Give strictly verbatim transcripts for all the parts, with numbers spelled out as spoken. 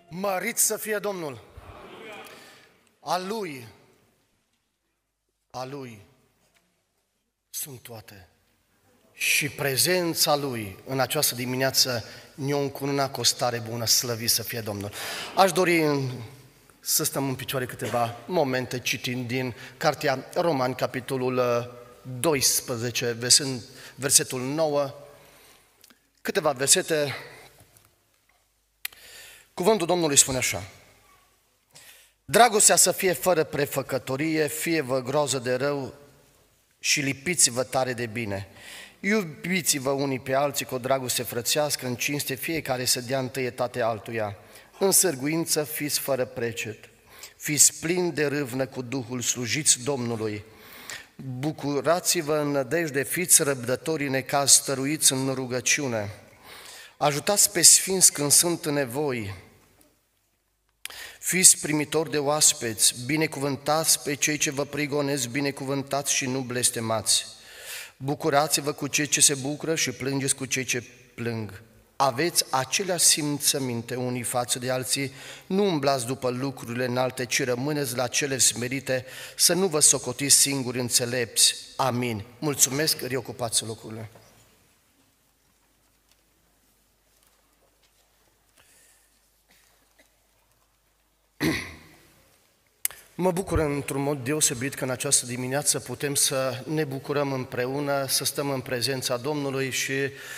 Mărit să fie Domnul! A Lui, a Lui sunt toate. Și prezența Lui în această dimineață ne-o încununa cu o stare bună, slăvit să fie Domnul. Aș dori să stăm în picioare câteva momente citind din Cartea Romani, capitolul doisprezece, versetul nouă, câteva versete. Cuvântul Domnului spune așa: dragostea să fie fără prefăcătorie, fie-vă groază de rău și lipiți-vă tare de bine. Iubiți-vă unii pe alții cu o dragoste frățească, în cinste, fiecare să dea întâietate altuia. În sârguință fiți fără precet, fiți plini de râvnă cu Duhul, slujiți Domnului. Bucurați-vă în nădejde, fiți răbdători în necaz, stăruiți în rugăciune. Ajutați pe sfinți când sunt în nevoi. Fiți primitori de oaspeți, binecuvântați pe cei ce vă prigonesc, binecuvântați și nu blestemați. Bucurați-vă cu cei ce se bucură și plângeți cu cei ce plâng. Aveți aceleași simțăminte unii față de alții, nu umblați după lucrurile înalte, ci rămâneți la cele smerite, să nu vă socotiți singuri înțelepți. Amin. Mulțumesc, reocupați locurile. Mă bucur într-un mod deosebit că în această dimineață putem să ne bucurăm împreună, să stăm în prezența Domnului și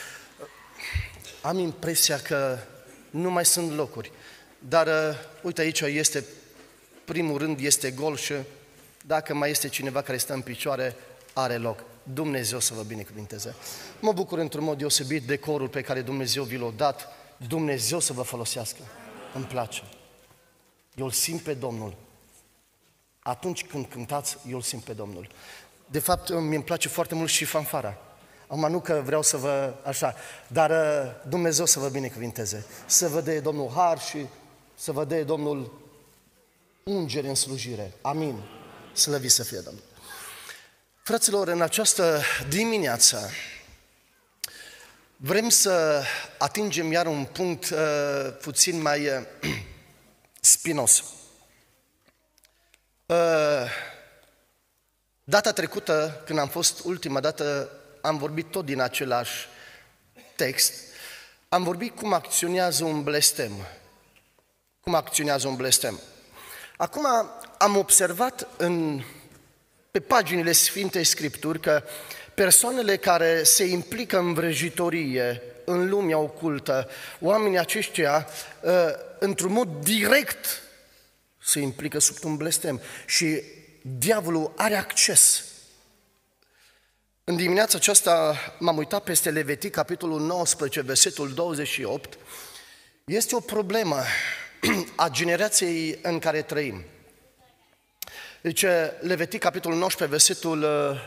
am impresia că nu mai sunt locuri. Dar uite, aici este, primul rând este gol și dacă mai este cineva care stă în picioare, are loc. Dumnezeu să vă binecuvinteze. Mă bucur într-un mod deosebit de corul pe care Dumnezeu vi l-a dat. Dumnezeu să vă folosească. Îmi place. Eu îl simt pe Domnul. Atunci când cântați, eu îl simt pe Domnul. De fapt, mi-mi place foarte mult și fanfara. Acum nu că vreau să vă așa, dar Dumnezeu să vă binecuvinteze. Să vă dea Domnul har și să vă dea Domnul ungere în slujire. Amin. Slăvit să fie Domnul. Fraților, în această dimineață vrem să atingem iar un punct uh, puțin mai uh, spinos. Data trecută, când am fost ultima dată, am vorbit tot din același text, am vorbit cum acționează un blestem. Cum acționează un blestem. Acum am observat în, pe paginile Sfintei Scripturi că persoanele care se implică în vrăjitorie, în lumea ocultă, oamenii aceștia, într-un mod direct, se implică sub un blestem și diavolul are acces. În dimineața aceasta m-am uitat peste Levitic, capitolul nouăsprezece, versetul douăzeci și opt. Este o problemă a generației în care trăim. Deci, Levitic, capitolul nouăsprezece, versetul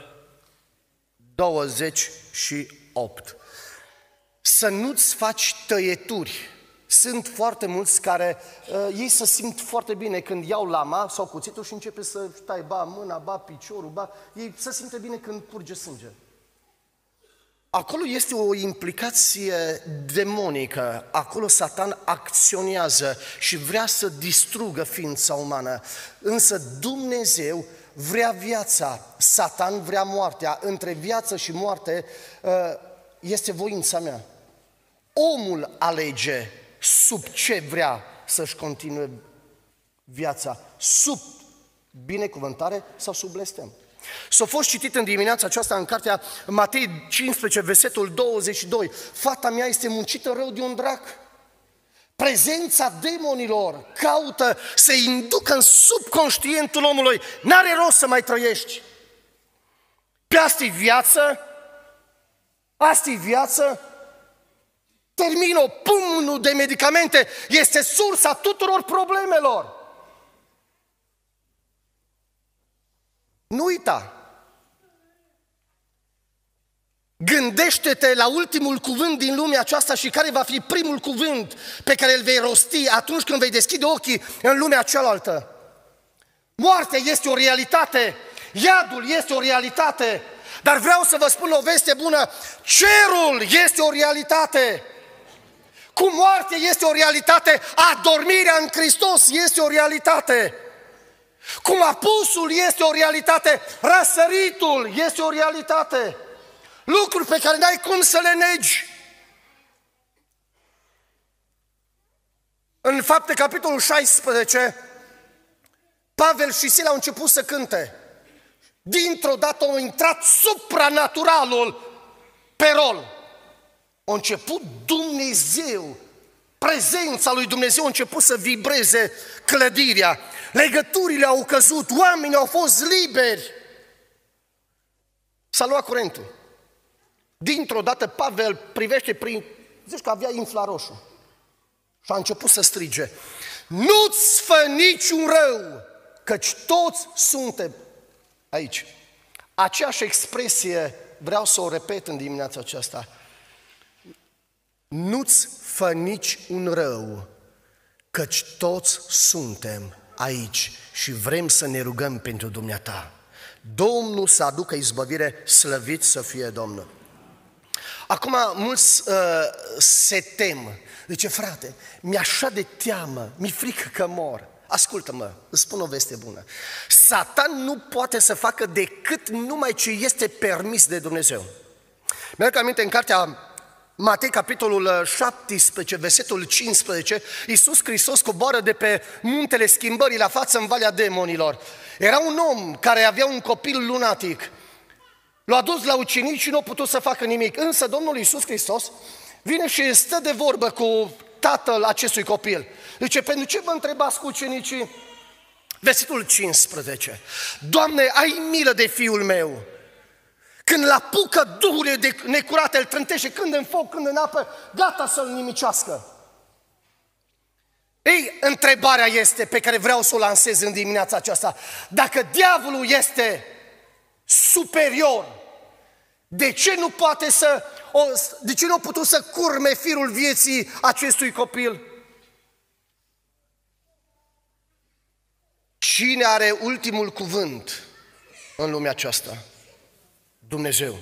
douăzeci și opt. Să nu-ți faci tăieturi. Sunt foarte mulți care, uh, ei se simt foarte bine când iau lama sau cuțitul și începe să tai ba mâna, ba piciorul, ba... Ei se simte bine când curge sânge. Acolo este o implicație demonică, acolo Satan acționează și vrea să distrugă ființa umană. Însă Dumnezeu vrea viața, Satan vrea moartea. Între viață și moarte uh, este voința mea. Omul alege sub ce vrea să-și continue viața, sub binecuvântare sau sub blestem. S-a fost citit în dimineața aceasta în cartea Matei cincisprezece, versetul douăzeci și doi. Fata mea este muncită rău de un drac. Prezența demonilor caută să inducă în subconștientul omului. N-are rost să mai trăiești. Pe asta-i viață, asta-i viață. Termină, pumnul de medicamente este sursa tuturor problemelor. Nu uita. Gândește-te la ultimul cuvânt din lumea aceasta și care va fi primul cuvânt pe care îl vei rosti atunci când vei deschide ochii în lumea cealaltă. Moartea este o realitate, iadul este o realitate, dar vreau să vă spun o veste bună, cerul este o realitate. Cum moartea este o realitate, adormirea în Hristos este o realitate. Cum apusul este o realitate, răsăritul este o realitate. Lucruri pe care n-ai cum să le negi. În Fapte, capitolul șaisprezece, Pavel și Sila au început să cânte. Dintr-o dată au intrat supranaturalul pe rol. A început Dumnezeu, prezența lui Dumnezeu a început să vibreze clădirea. Legăturile au căzut, oamenii au fost liberi. S-a luat curentul. Dintr-o dată Pavel privește prin... Zici că avea infraroșu. Și a început să strige. Nu-ți fă niciun rău, căci toți suntem aici. Aceeași expresie vreau să o repet în dimineața aceasta. Nu-ți fă nici un rău, căci toți suntem aici și vrem să ne rugăm pentru dumneata. Domnul să aducă izbăvire, slăvit să fie Domnul. Acum mulți uh, se tem. Zice, frate, mi-e așa de teamă, mi-e frică că mor. Ascultă-mă, îți spun o veste bună. Satan nu poate să facă decât numai ce este permis de Dumnezeu. Mi-aduc aminte în cartea Matei, capitolul șaptesprezece, versetul cincisprezece, Iisus Hristos coboară de pe muntele schimbării la față în Valea Demonilor. Era un om care avea un copil lunatic. L-a dus la ucenici și nu a putut să facă nimic. Însă Domnul Iisus Hristos vine și stă de vorbă cu tatăl acestui copil. Zice, pentru ce vă întrebați cu ucenicii? Versetul cincisprezece. Doamne, ai milă de fiul meu. Când la apucă duhurile de necurate, îl trântește când în foc, când în apă, gata să-l nimicească. Ei, întrebarea este pe care vreau să o lansez în dimineața aceasta. Dacă diavolul este superior, de ce nu poate să, o, de ce nu a putut să curme firul vieții acestui copil? Cine are ultimul cuvânt în lumea aceasta? Dumnezeu.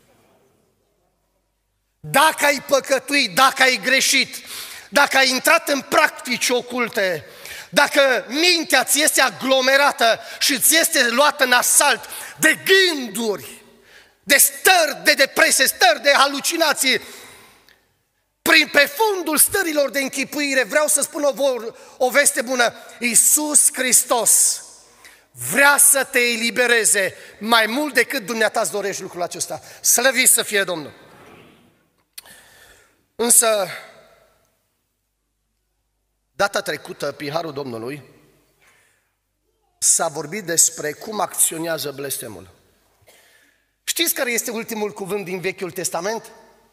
Dacă ai păcătuit, dacă ai greșit, dacă ai intrat în practici oculte, dacă mintea ți este aglomerată și ți este luată în asalt de gânduri, de stări de depresie, stări de halucinații, prin pe fundul stărilor de închipuire, vreau să spun o, vor, o veste bună. Iisus Hristos vrea să te elibereze mai mult decât dumneata îți dorești lucrul acesta. Slăvit să fie Domnul! Însă, data trecută, prin harul Domnului, s-a vorbit despre cum acționează blestemul. Știți care este ultimul cuvânt din Vechiul Testament?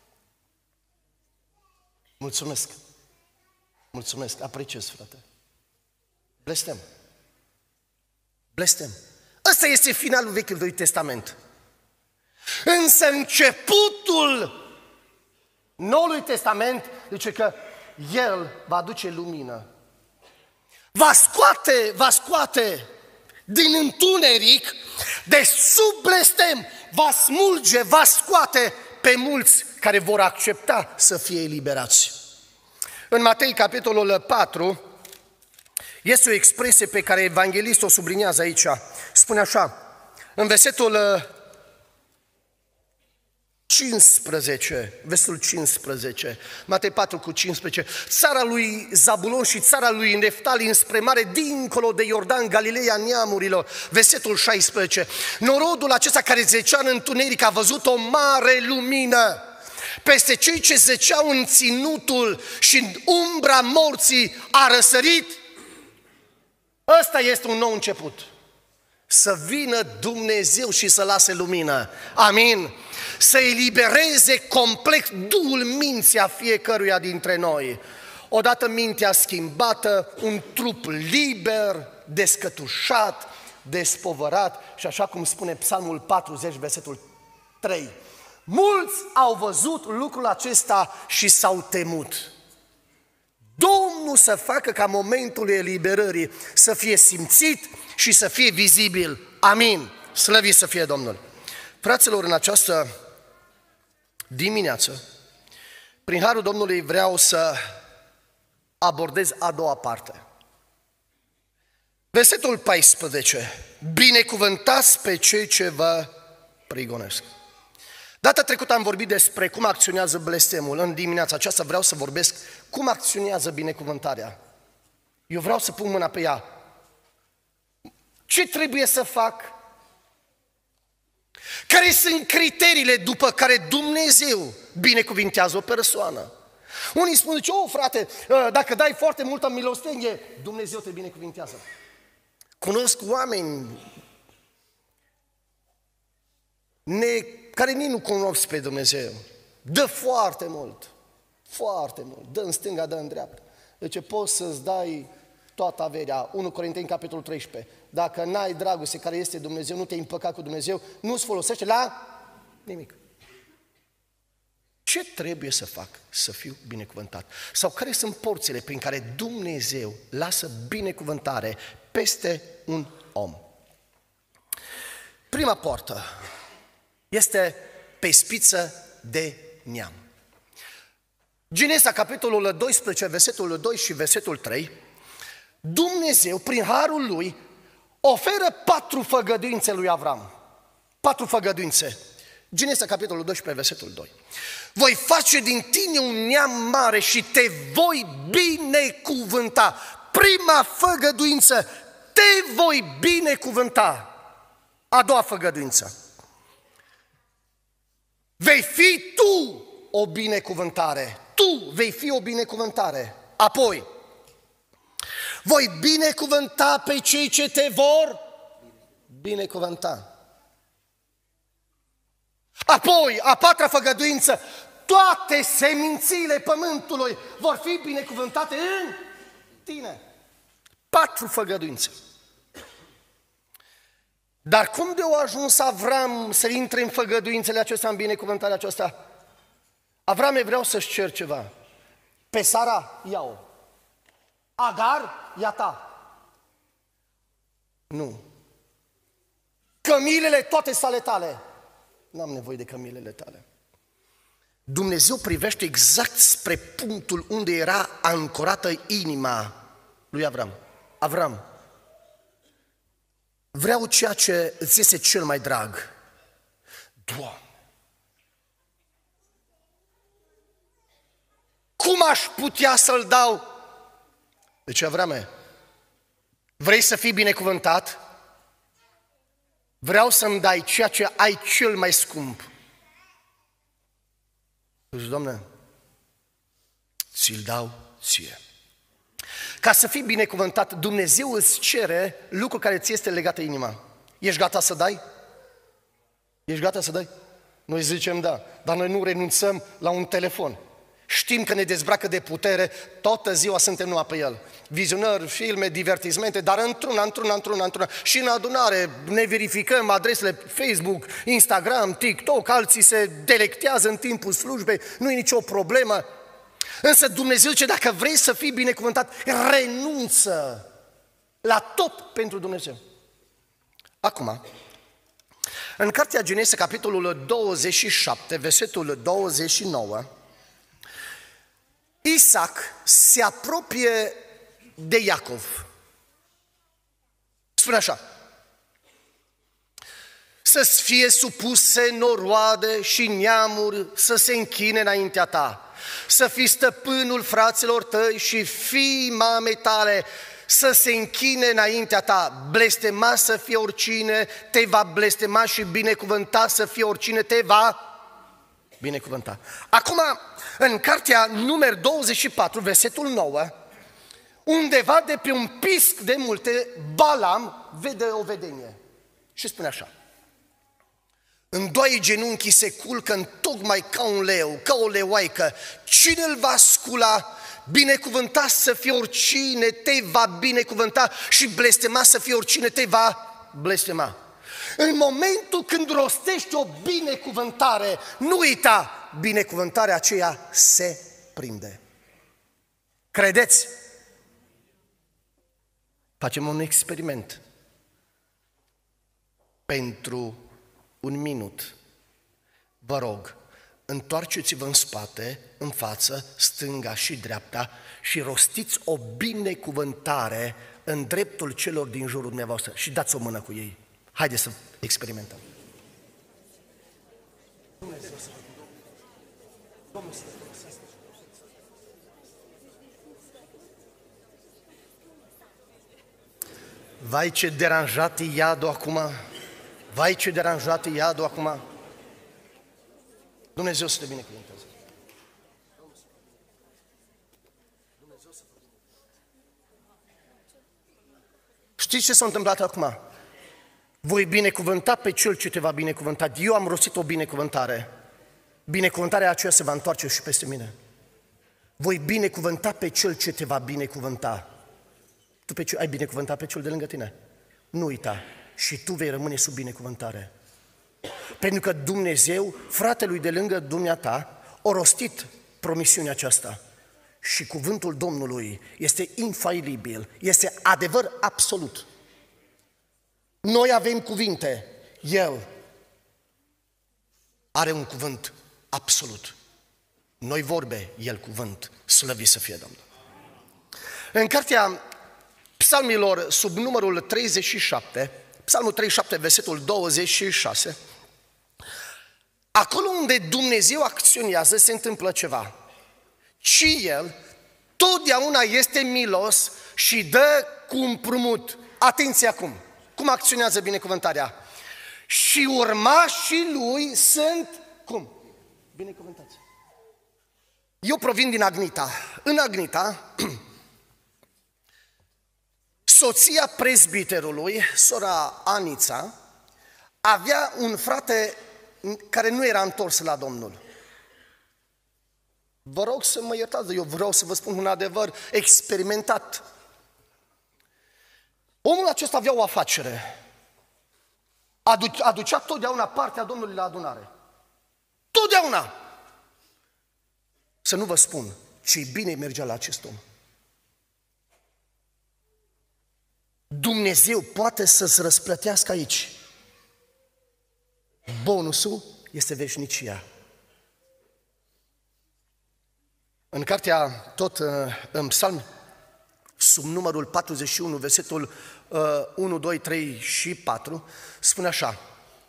Mulțumesc! Mulțumesc, apreciez, frate. Blestem. Blestem. Ăsta este finalul Vechiului Testament. Însă începutul Noului Testament zice că El va aduce lumină. Va scoate, va scoate din întuneric, de sub blestem, va smulge, va scoate pe mulți care vor accepta să fie eliberați. În Matei, capitolul patru, este o expresie pe care evanghelistul o subliniază aici. Spune așa, în versetul cincisprezece, versetul cincisprezece, Matei patru cu cincisprezece, țara lui Zabulon și țara lui Neftali înspre mare, dincolo de Iordan, Galileea neamurilor, versetul șaisprezece, norodul acesta care zecea în întuneric a văzut o mare lumină. Peste cei ce zeceau în ținutul și în umbra morții a răsărit. Ăsta este un nou început. Să vină Dumnezeu și să lase lumină. Amin. Să elibereze complet duhul minții a fiecăruia dintre noi. Odată mintea schimbată, un trup liber, descătușat, despovărat și așa cum spune Psalmul patruzeci, versetul trei. Mulți au văzut lucrul acesta și s-au temut. Domnul să facă ca momentul eliberării să fie simțit și să fie vizibil. Amin. Slăvit să fie Domnul. Fraților, în această dimineață, prin harul Domnului vreau să abordez a doua parte. Versetul paisprezece. Binecuvântați pe cei ce vă prigonesc. Data trecută am vorbit despre cum acționează blestemul. În dimineața aceasta vreau să vorbesc cum acționează binecuvântarea. Eu vreau să pun mâna pe ea. Ce trebuie să fac? Care sunt criteriile după care Dumnezeu binecuvintează o persoană? Unii spun, zice, oh frate, dacă dai foarte multă milostenie, Dumnezeu te binecuvintează. Cunosc oameni ne, care nici nu cunosc pe Dumnezeu. Dă foarte mult, foarte mult, dă în stânga, dă în dreapta. Deci poți să-ți dai toată averea. unu Corinteni, capitolul treisprezece. Dacă n-ai dragoste care este Dumnezeu, nu te-ai împăcat cu Dumnezeu, nu-ți folosește la nimic. Ce trebuie să fac să fiu binecuvântat? Sau care sunt porțile prin care Dumnezeu lasă binecuvântare peste un om? Prima poartă este pe spiță de neam. Genesa, capitolul doisprezece, versetul doi și versetul trei, Dumnezeu, prin harul Lui, oferă patru făgăduințe lui Avram. Patru făgăduințe. Genesa, capitolul doisprezece, versetul doi. Voi face din tine un neam mare și te voi binecuvânta. Prima făgăduință, te voi binecuvânta. A doua făgăduință. Vei fi tu o binecuvântare. Tu vei fi o binecuvântare. Apoi, voi binecuvânta pe cei ce te vor binecuvânta. Apoi, a patra făgăduință, toate semințile pământului vor fi binecuvântate în tine. Patru făgăduințe. Dar cum de a ajuns Avram să intre în făgăduințele acestea, în binecuvântarea aceasta? Avrame, vreau să-și cer ceva. Pe Sara, ia-o. Agar, ia ta. Nu. Cămilele toate sale tale. N-am nevoie de cămilele tale. Dumnezeu privește exact spre punctul unde era ancorată inima lui Avram. Avram, vreau ceea ce îți este cel mai drag. Doamne, cum aș putea să-l dau? Deci, Avrame, vrei să fii binecuvântat? Vreau să-mi dai ceea ce ai cel mai scump. Deci, Doamne, ți-l dau ție. Ca să fii binecuvântat, Dumnezeu îți cere lucru care ți este legată inima. Ești gata să dai? Ești gata să dai? Noi zicem da, dar noi nu renunțăm la un telefon. Știm că ne dezbracă de putere, toată ziua suntem numai pe el. Vizionări, filme, divertismente, dar într-una, într-una, într-una, într-una. Și în adunare ne verificăm adresele Facebook, Instagram, TikTok, alții se delectează în timpul slujbei, nu e nicio problemă. Însă Dumnezeu zice, dacă vrei să fii binecuvântat, renunță la tot pentru Dumnezeu. Acum, în cartea Genesa, capitolul douăzeci și șapte, versetul douăzeci și nouă, Isaac se apropie de Iacov. Spune așa: să-ți fie supuse noroade și neamuri să se închine înaintea ta, să fii stăpânul fraților tăi și fiii mamei tale să se închine înaintea ta. Blestema să fie oricine te va blestema și binecuvânta să fie oricine te va binecuvânta. Acum, în cartea Numeri douăzeci și patru, versetul nouă, undeva de pe un pisc de multe, Balam vede o vedenie și spune așa: în doi genunchii se culcă întocmai ca un leu, ca o leoaică. Cine îl va scula? Binecuvânta să fie oricine te va binecuvânta și blestema să fie oricine te va blestema. În momentul când rostești o binecuvântare, nu uita, binecuvântarea aceea se prinde. Credeți? Facem un experiment. Pentru un minut, vă rog, întoarceți-vă în spate, în față, stânga și dreapta și rostiți o binecuvântare în dreptul celor din jurul dumneavoastră și dați o mână cu ei. Haideți să experimentăm. Dumnezeu să vă Domnul să vă folosească. Vai, ce deranjat e iadul acum! Vai, ce deranjat e iadul acum! Dumnezeu să te binecuvânteze! Știți ce s-a întâmplat acum? Voi binecuvânta pe cel ce te va binecuvânta. Eu am rostit o binecuvântare. Binecuvântarea aceea se va întoarce și peste mine. Voi binecuvânta pe cel ce te va binecuvânta. Tu pe ce, ai binecuvântat pe cel de lângă tine? Nu uita, și tu vei rămâne sub binecuvântare. Pentru că Dumnezeu, fratelui de lângă dumneata, a rostit promisiunea aceasta. Și cuvântul Domnului este infailibil, este adevăr absolut. Noi avem cuvinte, El are un cuvânt absolut. Noi vorbe, El cuvânt, slăvit să fie Domnul. În cartea Psalmilor, sub numărul treizeci și șapte, Psalmul treizeci și șapte, versetul douăzeci și șase, acolo unde Dumnezeu acționează se întâmplă ceva. Și El totdeauna este milos și dă cu împrumut. Atenție acum! Cum acționează binecuvântarea? Și urmașii Lui sunt, cum? Binecuvântați. Eu provin din Agnita. În Agnita, soția prezbiterului, sora Anița, avea un frate care nu era întors la Domnul. Vă rog să mă iertați, eu vreau să vă spun un adevăr experimentat. Omul acesta avea o afacere. Adu- aducea totdeauna partea Domnului la adunare. Totdeauna! Să nu vă spun ce bine mergea la acest om. Dumnezeu poate să-ți răsplătească aici. Bonusul este veșnicia. În cartea, tot în Psalm, sub numărul patruzeci și unu, versetul unu, doi, trei și patru, spune așa: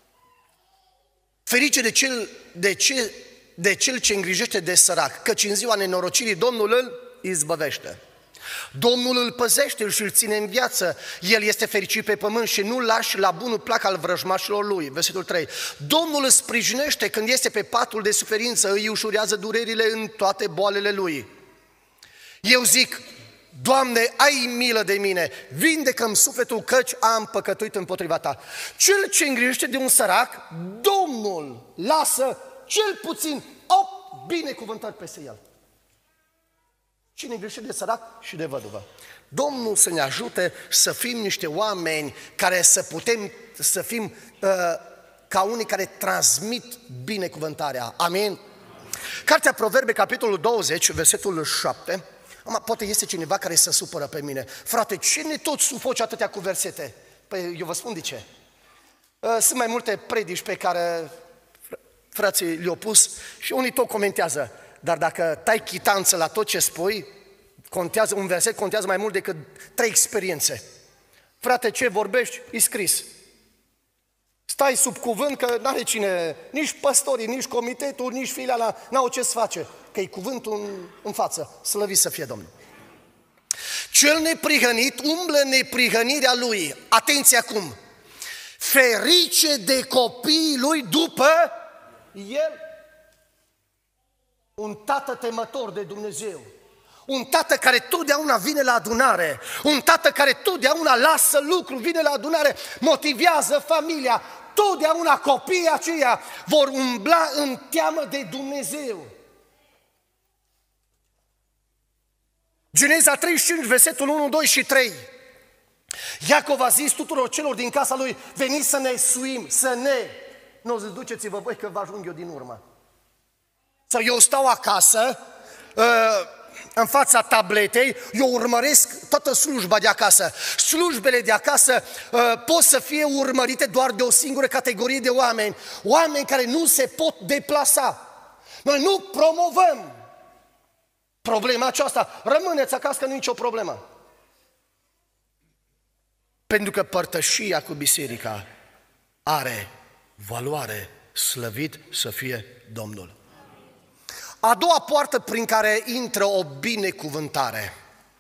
ferice de cel, de, ce, de cel ce îngrijește de sărac, căci în ziua nenorocirii Domnul îl izbăvește. Domnul îl păzește și îl ține în viață. El este fericit pe pământ și nu lași la bunul plac al vrăjmașilor lui. Versetul trei. Domnul îl sprijinește când este pe patul de suferință, îi ușurează durerile în toate boalele lui. Eu zic: Doamne, ai milă de mine, vindecă-mi sufletul, căci am păcătuit împotriva Ta. Cel ce îngrijește de un sărac, Domnul lasă cel puțin opt binecuvântări peste el. Cine îngrijește de sărac și de văduvă. Domnul să ne ajute să fim niște oameni care să putem să fim uh, ca unii care transmit binecuvântarea. Amin? Cartea Proverbe, capitolul douăzeci, versetul șapte. Ama, poate este cineva care se supără pe mine. Frate, ce ne tot sufoci atâtea cu versete? Păi eu vă spun de ce. Sunt mai multe predici pe care frații le-au pus și unii tot comentează. Dar dacă tai chitanță la tot ce spui, contează, un verset contează mai mult decât trei experiențe. Frate, ce vorbești, e scris. Stai sub cuvânt că n-are cine, nici păstorii, nici comitetul, nici filiala, n-au ce să face. Că e cuvântul în, în față, slăvit să fie Domnul. Cel neprihănit umblă în neprihănirea lui. Atenție acum! Ferice de copiii lui după el. Un tată temător de Dumnezeu. Un tată care totdeauna vine la adunare. Un tată care totdeauna lasă lucru, vine la adunare, motivează familia. Totdeauna copiii aceia vor umbla în teamă de Dumnezeu. Geneza treizeci și cinci, versetul unu, doi și trei. Iacov a zis tuturor celor din casa lui: veniți să ne suim, să ne... Nu, zic, duceți-vă voi că vă ajung eu din urmă. Sau eu stau acasă, în fața tabletei, eu urmăresc toată slujba de acasă. Slujbele de acasă pot să fie urmărite doar de o singură categorie de oameni. Oameni care nu se pot deplasa. Noi nu promovăm problema aceasta. Rămâneți acasă că nu e nicio problemă. Pentru că părtășia cu biserica are valoare, slăvit să fie Domnul. A doua poartă prin care intră o binecuvântare.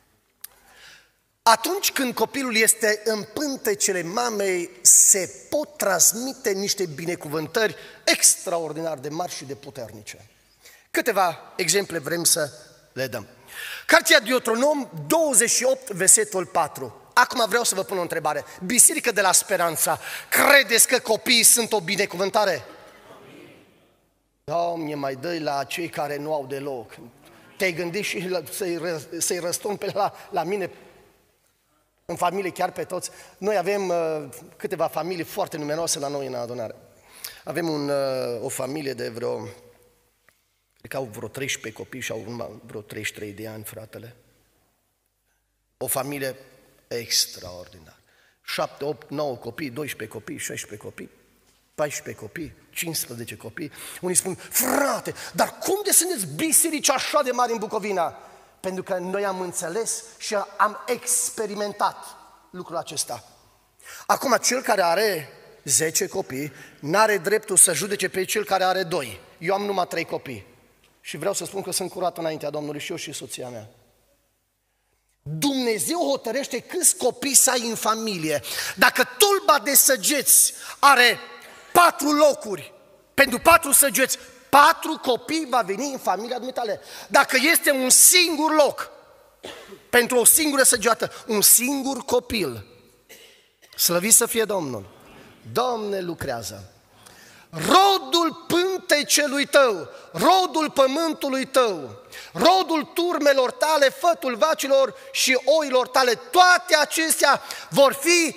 Atunci când copilul este în pântecele mamei, se pot transmite niște binecuvântări extraordinar de mari și de puternice. Câteva exemple vrem să le dăm. Cartea Deuteronom douăzeci și opt, versetul patru. Acum vreau să vă pun o întrebare. Biserică de la Speranța, credeți că copiii sunt o binecuvântare? Doamne, mai dă la cei care nu au deloc. Te-ai gândit și să-i, ră, să-i răstun pe la, la mine, în familie, chiar pe toți. Noi avem uh, câteva familii foarte numeroase la noi în adunare. Avem un, uh, o familie de vreo, cred că au vreo treisprezece copii și au vreo treizeci și trei de ani, fratele. O familie extraordinară. șapte, opt, nouă copii, doisprezece copii, șaisprezece copii, paisprezece copii, cincisprezece copii. Unii spun, frate, dar cum de sunteți biserici așa de mari în Bucovina? Pentru că noi am înțeles și am experimentat lucrul acesta. Acum, cel care are zece copii n-are dreptul să judece pe cel care are doi. Eu am numai trei copii și vreau să spun că sunt curat înaintea Domnului și eu și soția mea. Dumnezeu hotărăște câți copii să ai în familie. Dacă tulba de săgeți are patru locuri, pentru patru săgeți, patru copii va veni în familia dumitale. Dacă este un singur loc, pentru o singură săgeată, un singur copil, slăvit să fie Domnul, Doamne lucrează. Rodul pântecelui tău, rodul pământului tău, rodul turmelor tale, fătul vacilor și oilor tale, toate acestea vor fi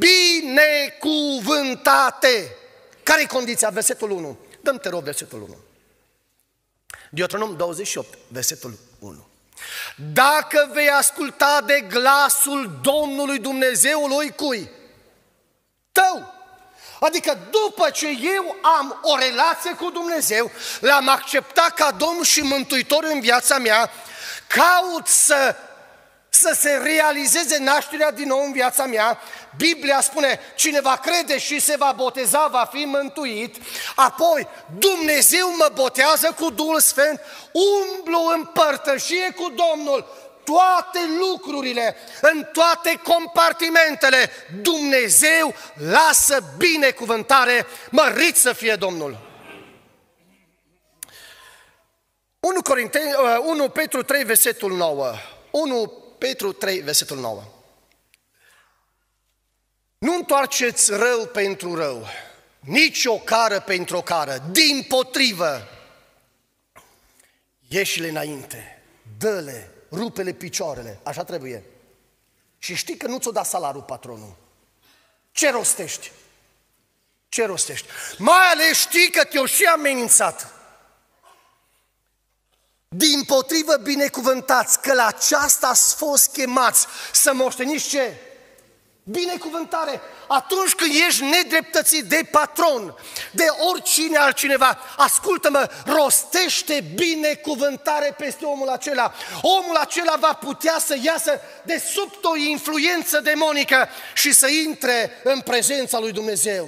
binecuvântate. Care-i condiția? Versetul unu. Dăm te rog versetul unu. Deuteronom douăzeci și opt, versetul unu. Dacă vei asculta de glasul Domnului Dumnezeului cui? Tău. Adică după ce eu am o relație cu Dumnezeu, l-am acceptat ca Domn și Mântuitor în viața mea, caut să, să se realizeze nașterea din nou în viața mea. Biblia spune, cine va crede și se va boteza va fi mântuit. Apoi Dumnezeu mă botează cu Duhul Sfânt, umblu în părtășie cu Domnul. Toate lucrurile, în toate compartimentele, Dumnezeu lasă binecuvântare, mărit să fie Domnul. unu Corinteni, unu Petru trei, versetul nouă. unu Petru trei, versetul nouă. Nu întoarceți rău pentru rău, nici o cară pentru o cară, dimpotrivă, ieși-le înainte, dă-le, rupe-le picioarele, așa trebuie. Și știi că nu ți-o da salariul patronul. Ce rostești? Ce rostești? Mai ales știi că te-o și amenințat. Dimpotrivă binecuvântați, că la aceasta ați fost chemați să moșteniți ce? Binecuvântare. Atunci când ești nedreptățit de patron, de oricine altcineva, ascultă-mă, rostește binecuvântare peste omul acela. Omul acela va putea să iasă de sub o influență demonică și să intre în prezența lui Dumnezeu.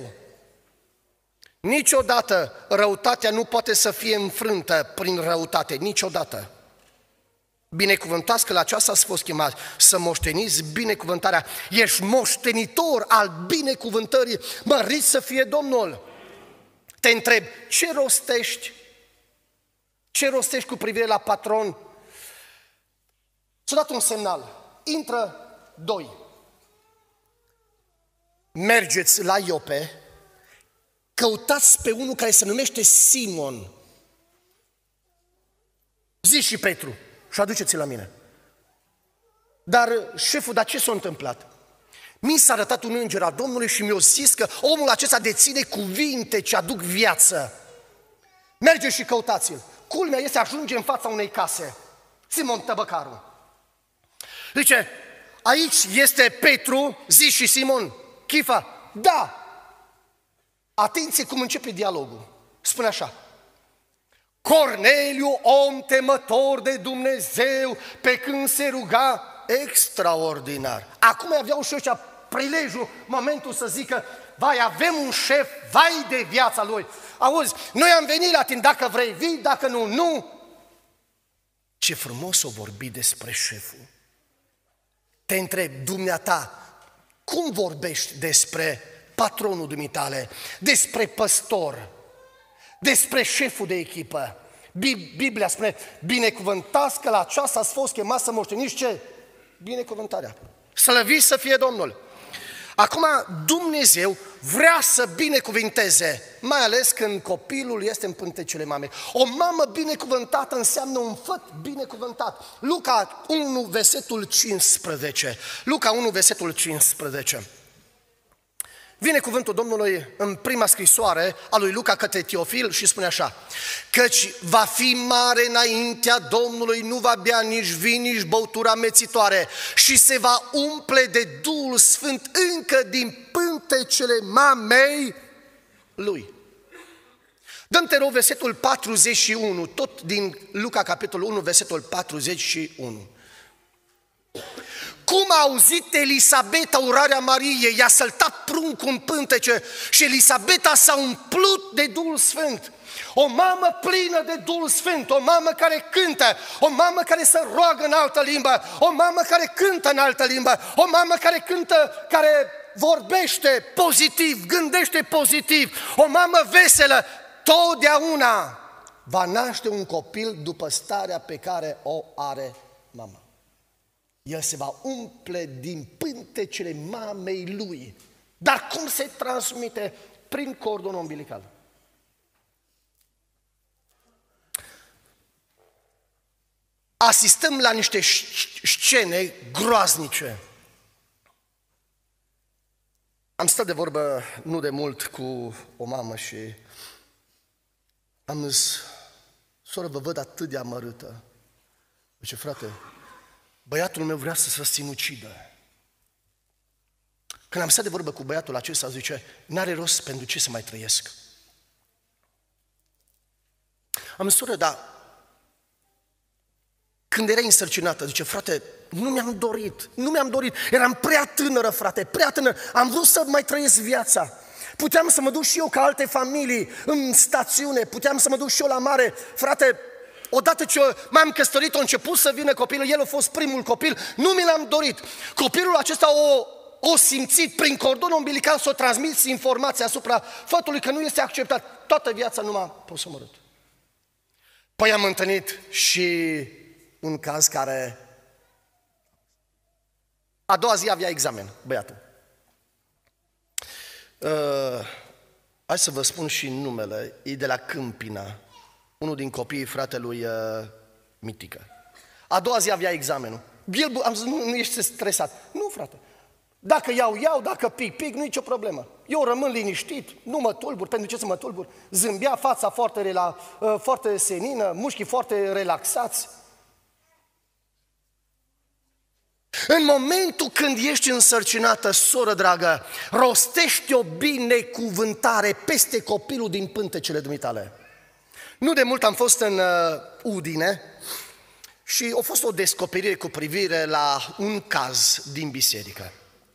Niciodată răutatea nu poate să fie înfrântă prin răutate, niciodată. Binecuvântați că la aceasta ați fost chemați, să moșteniți binecuvântarea. Ești moștenitor al binecuvântării, mărit să fie Domnul. Te întreb, ce rostești? Ce rostești cu privire la patron? S-a dat un semnal, intră doi. Mergeți la Iope, căutați pe unul care se numește Simon. Zi și Petru. Și aduceți-l la mine. Dar, șeful, dar ce s-a întâmplat? Mi s-a arătat un înger al Domnului și mi-a zis că omul acesta deține cuvinte ce aduc viață. Mergeți și căutați-l. Culmea este ajunge în fața unei case. Simon Tăbăcarul. Zice, aici este Petru, zi și Simon, Chifa. Da! Atenție cum începe dialogul. Spune așa. Corneliu, om temător de Dumnezeu, pe când se ruga, extraordinar. Acum aveau și ăștia prilejul, momentul să zică, vai, avem un șef, vai de viața lui. Auzi, noi am venit la tine, dacă vrei vii, dacă nu, nu. Ce frumos o vorbi despre șeful. Te întreb, dumneata, cum vorbești despre patronul dumitale, despre păstor, despre șeful de echipă? Biblia spune, binecuvântați că la aceasta ați fost chemați să moșteniți ce? Binecuvântarea. Slăviți să fie Domnul. Acum Dumnezeu vrea să binecuvinteze, mai ales când copilul este în pântecele mamei. O mamă binecuvântată înseamnă un făt binecuvântat. Luca unu, versetul cincisprezece. Luca unu, versetul cincisprezece. Vine cuvântul Domnului în prima scrisoare a lui Luca către Teofil și spune așa: căci va fi mare înaintea Domnului, nu va bea nici vin, nici băutură amețitoare și se va umple de Duhul Sfânt încă din pântecele mamei lui. Dăm te rog versetul patruzeci și unu, tot din Luca capitolul unu, versetul patruzeci și unu. Cum a auzit Elisabeta urarea Mariei, i-a săltat pruncul în pântece și Elisabeta s-a umplut de Duhul Sfânt. O mamă plină de Duhul Sfânt, o mamă care cântă, o mamă care se roagă în altă limbă, o mamă care cântă în altă limbă, o mamă care cântă, care vorbește pozitiv, gândește pozitiv, o mamă veselă, totdeauna va naște un copil după starea pe care o are mama. El se va umple din pântecele mamei lui. Dar cum se transmite? Prin cordon umbilical. Asistăm la niște scene groaznice. Am stat de vorbă nu de mult cu o mamă și am zis: soră, vă văd atât de amărâtă. Zice: frate, băiatul meu vrea să se sinucidă. Când am stat de vorbă cu băiatul acesta, zice: n-are rost, pentru ce să mai trăiesc? Am zis: soră, dar când erai însărcinată, zice: frate, nu mi-am dorit, nu mi-am dorit, eram prea tânără, frate, prea tânără, am vrut să mai trăiesc viața. Puteam să mă duc și eu ca alte familii în stațiune, puteam să mă duc și eu la mare, frate. Odată ce m-am căsătorit, a început să vină copilul, el a fost primul copil, nu mi l-am dorit. Copilul acesta o, o simțit prin cordonul umbilical, să o transmiți informația asupra faptului că nu este acceptat. Toată viața nu m-a pus omorât. Păi am întâlnit și un caz care... A doua zi avea examen, băiatul. Uh, hai să vă spun și numele, e de la Câmpina. Unul din copiii fratelui uh, Mitică. A doua zi avea examenul. El, am zis: nu, nu ești stresat. Nu, frate. Dacă iau, iau, dacă pic, pic, nu e nicio problemă. Eu rămân liniștit, nu mă tulbur. Pentru ce să mă tulbur? Zâmbea, fața foarte, rela, uh, foarte senină, mușchii foarte relaxați. În momentul când ești însărcinată, soră dragă, rostește o binecuvântare peste copilul din pântecele dumitale. Nu de mult am fost în uh, Udine și a fost o descoperire cu privire la un caz din biserică.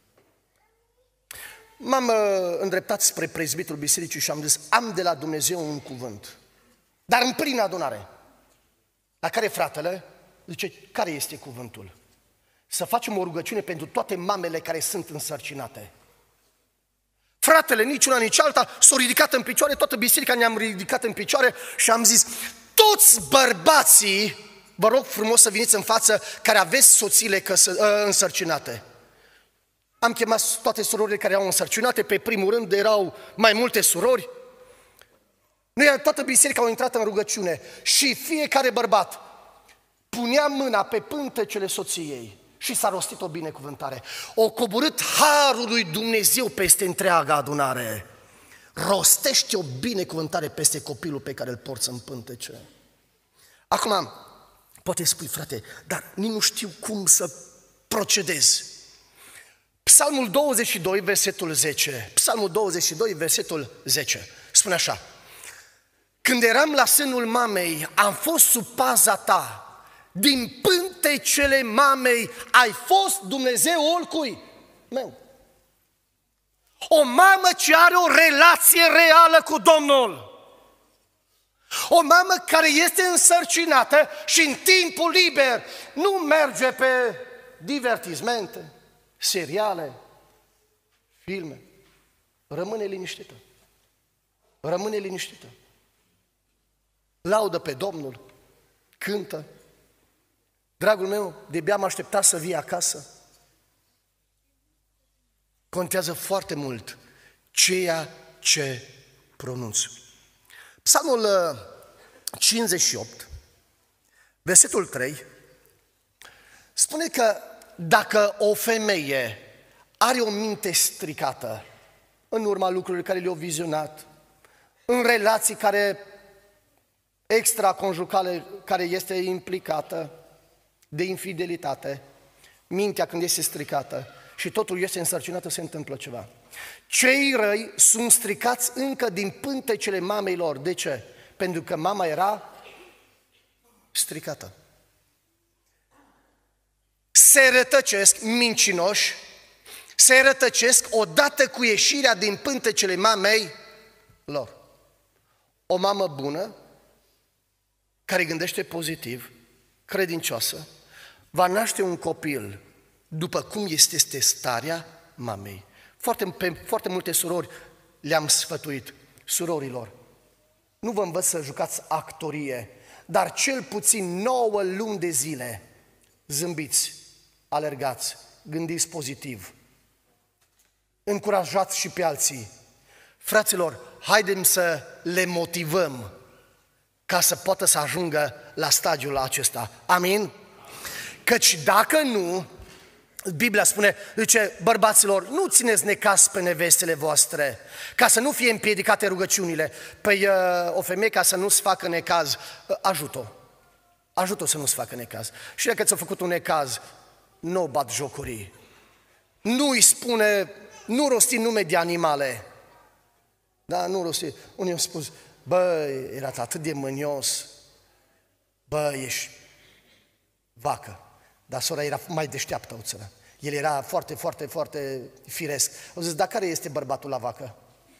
M-am uh, îndreptat spre prezbitul bisericii și am zis: am de la Dumnezeu un cuvânt. Dar în plină adunare. La care fratele zice: care este cuvântul? Să facem o rugăciune pentru toate mamele care sunt însărcinate. Fratele, nici una, nici alta, s-au ridicat în picioare, toată biserica ne-am ridicat în picioare și am zis: toți bărbații, vă rog frumos să veniți în față, care aveți soțiile căsă, uh, însărcinate. Am chemat toate surorile care erau însărcinate, pe primul rând erau mai multe surori. Noi, toată biserica, au intrat în rugăciune și fiecare bărbat punea mâna pe pântecele soției și s-a rostit o binecuvântare. O coborât harul lui Dumnezeu peste întreaga adunare. Rostește o binecuvântare peste copilul pe care îl porți în pântece. Acum, poate spui: frate, dar nici nu știu cum să procedez. Psalmul douăzeci și doi, versetul zece. Psalmul douăzeci și doi, versetul zece. Spune așa: Când eram la sânul mamei, am fost sub paza ta. Din pântecele mamei ai fost Dumnezeul cui? Meu. O mamă ce are o relație reală cu Domnul. O mamă care este însărcinată și în timpul liber nu merge pe divertismente, seriale, filme. Rămâne liniștită. Rămâne liniștită. Laudă pe Domnul, cântă. Dragul meu, de-abia am așteptat să vii acasă. Contează foarte mult ceea ce pronunți. Psalmul cincizeci și opt, versetul trei, spune că dacă o femeie are o minte stricată în urma lucrurilor care le-au vizionat, în relații care extraconjugale care este implicată de infidelitate, mintea când este stricată și totul este însărcinată, se întâmplă ceva. Cei răi sunt stricați încă din pântecele mamei lor. De ce? Pentru că mama era stricată. Se rătăcesc mincinoși, se rătăcesc odată cu ieșirea din pântecele mamei lor. O mamă bună, care gândește pozitiv, credincioasă, va naște un copil după cum este starea mamei. Foarte, pe foarte multe surori le-am sfătuit, surorilor, nu vă învăț să jucați actorie, dar cel puțin nouă luni de zile zâmbiți, alergați, gândiți pozitiv, încurajați și pe alții. Fraților, haidem să le motivăm ca să poată să ajungă la stadiul acesta. Amin? Căci dacă nu, Biblia spune, zice, bărbaților, nu țineți necaz pe nevestele voastre, ca să nu fie împiedicate rugăciunile. Păi o femeie, ca să nu-ți facă necaz, ajută-o. Ajută-o să nu-ți facă necaz. Și dacă ți-a făcut un necaz, nu bat jocurii. Nu îi spune, nu rosti nume de animale. Da, nu rosti. Unii au spus, băi, era atât de mânios, băi, ești vacă. Dar sora era mai deșteaptă, o țără. El era foarte, foarte, foarte firesc. Au zis, dar care este bărbatul la vacă?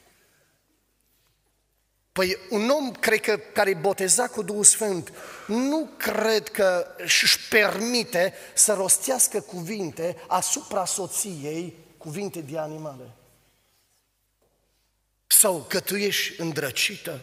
Păi un om, cred că, care e botezat cu Duhul Sfânt, nu cred că își permite să rostească cuvinte asupra soției, cuvinte de animale. Sau că tu ești îndrăcită.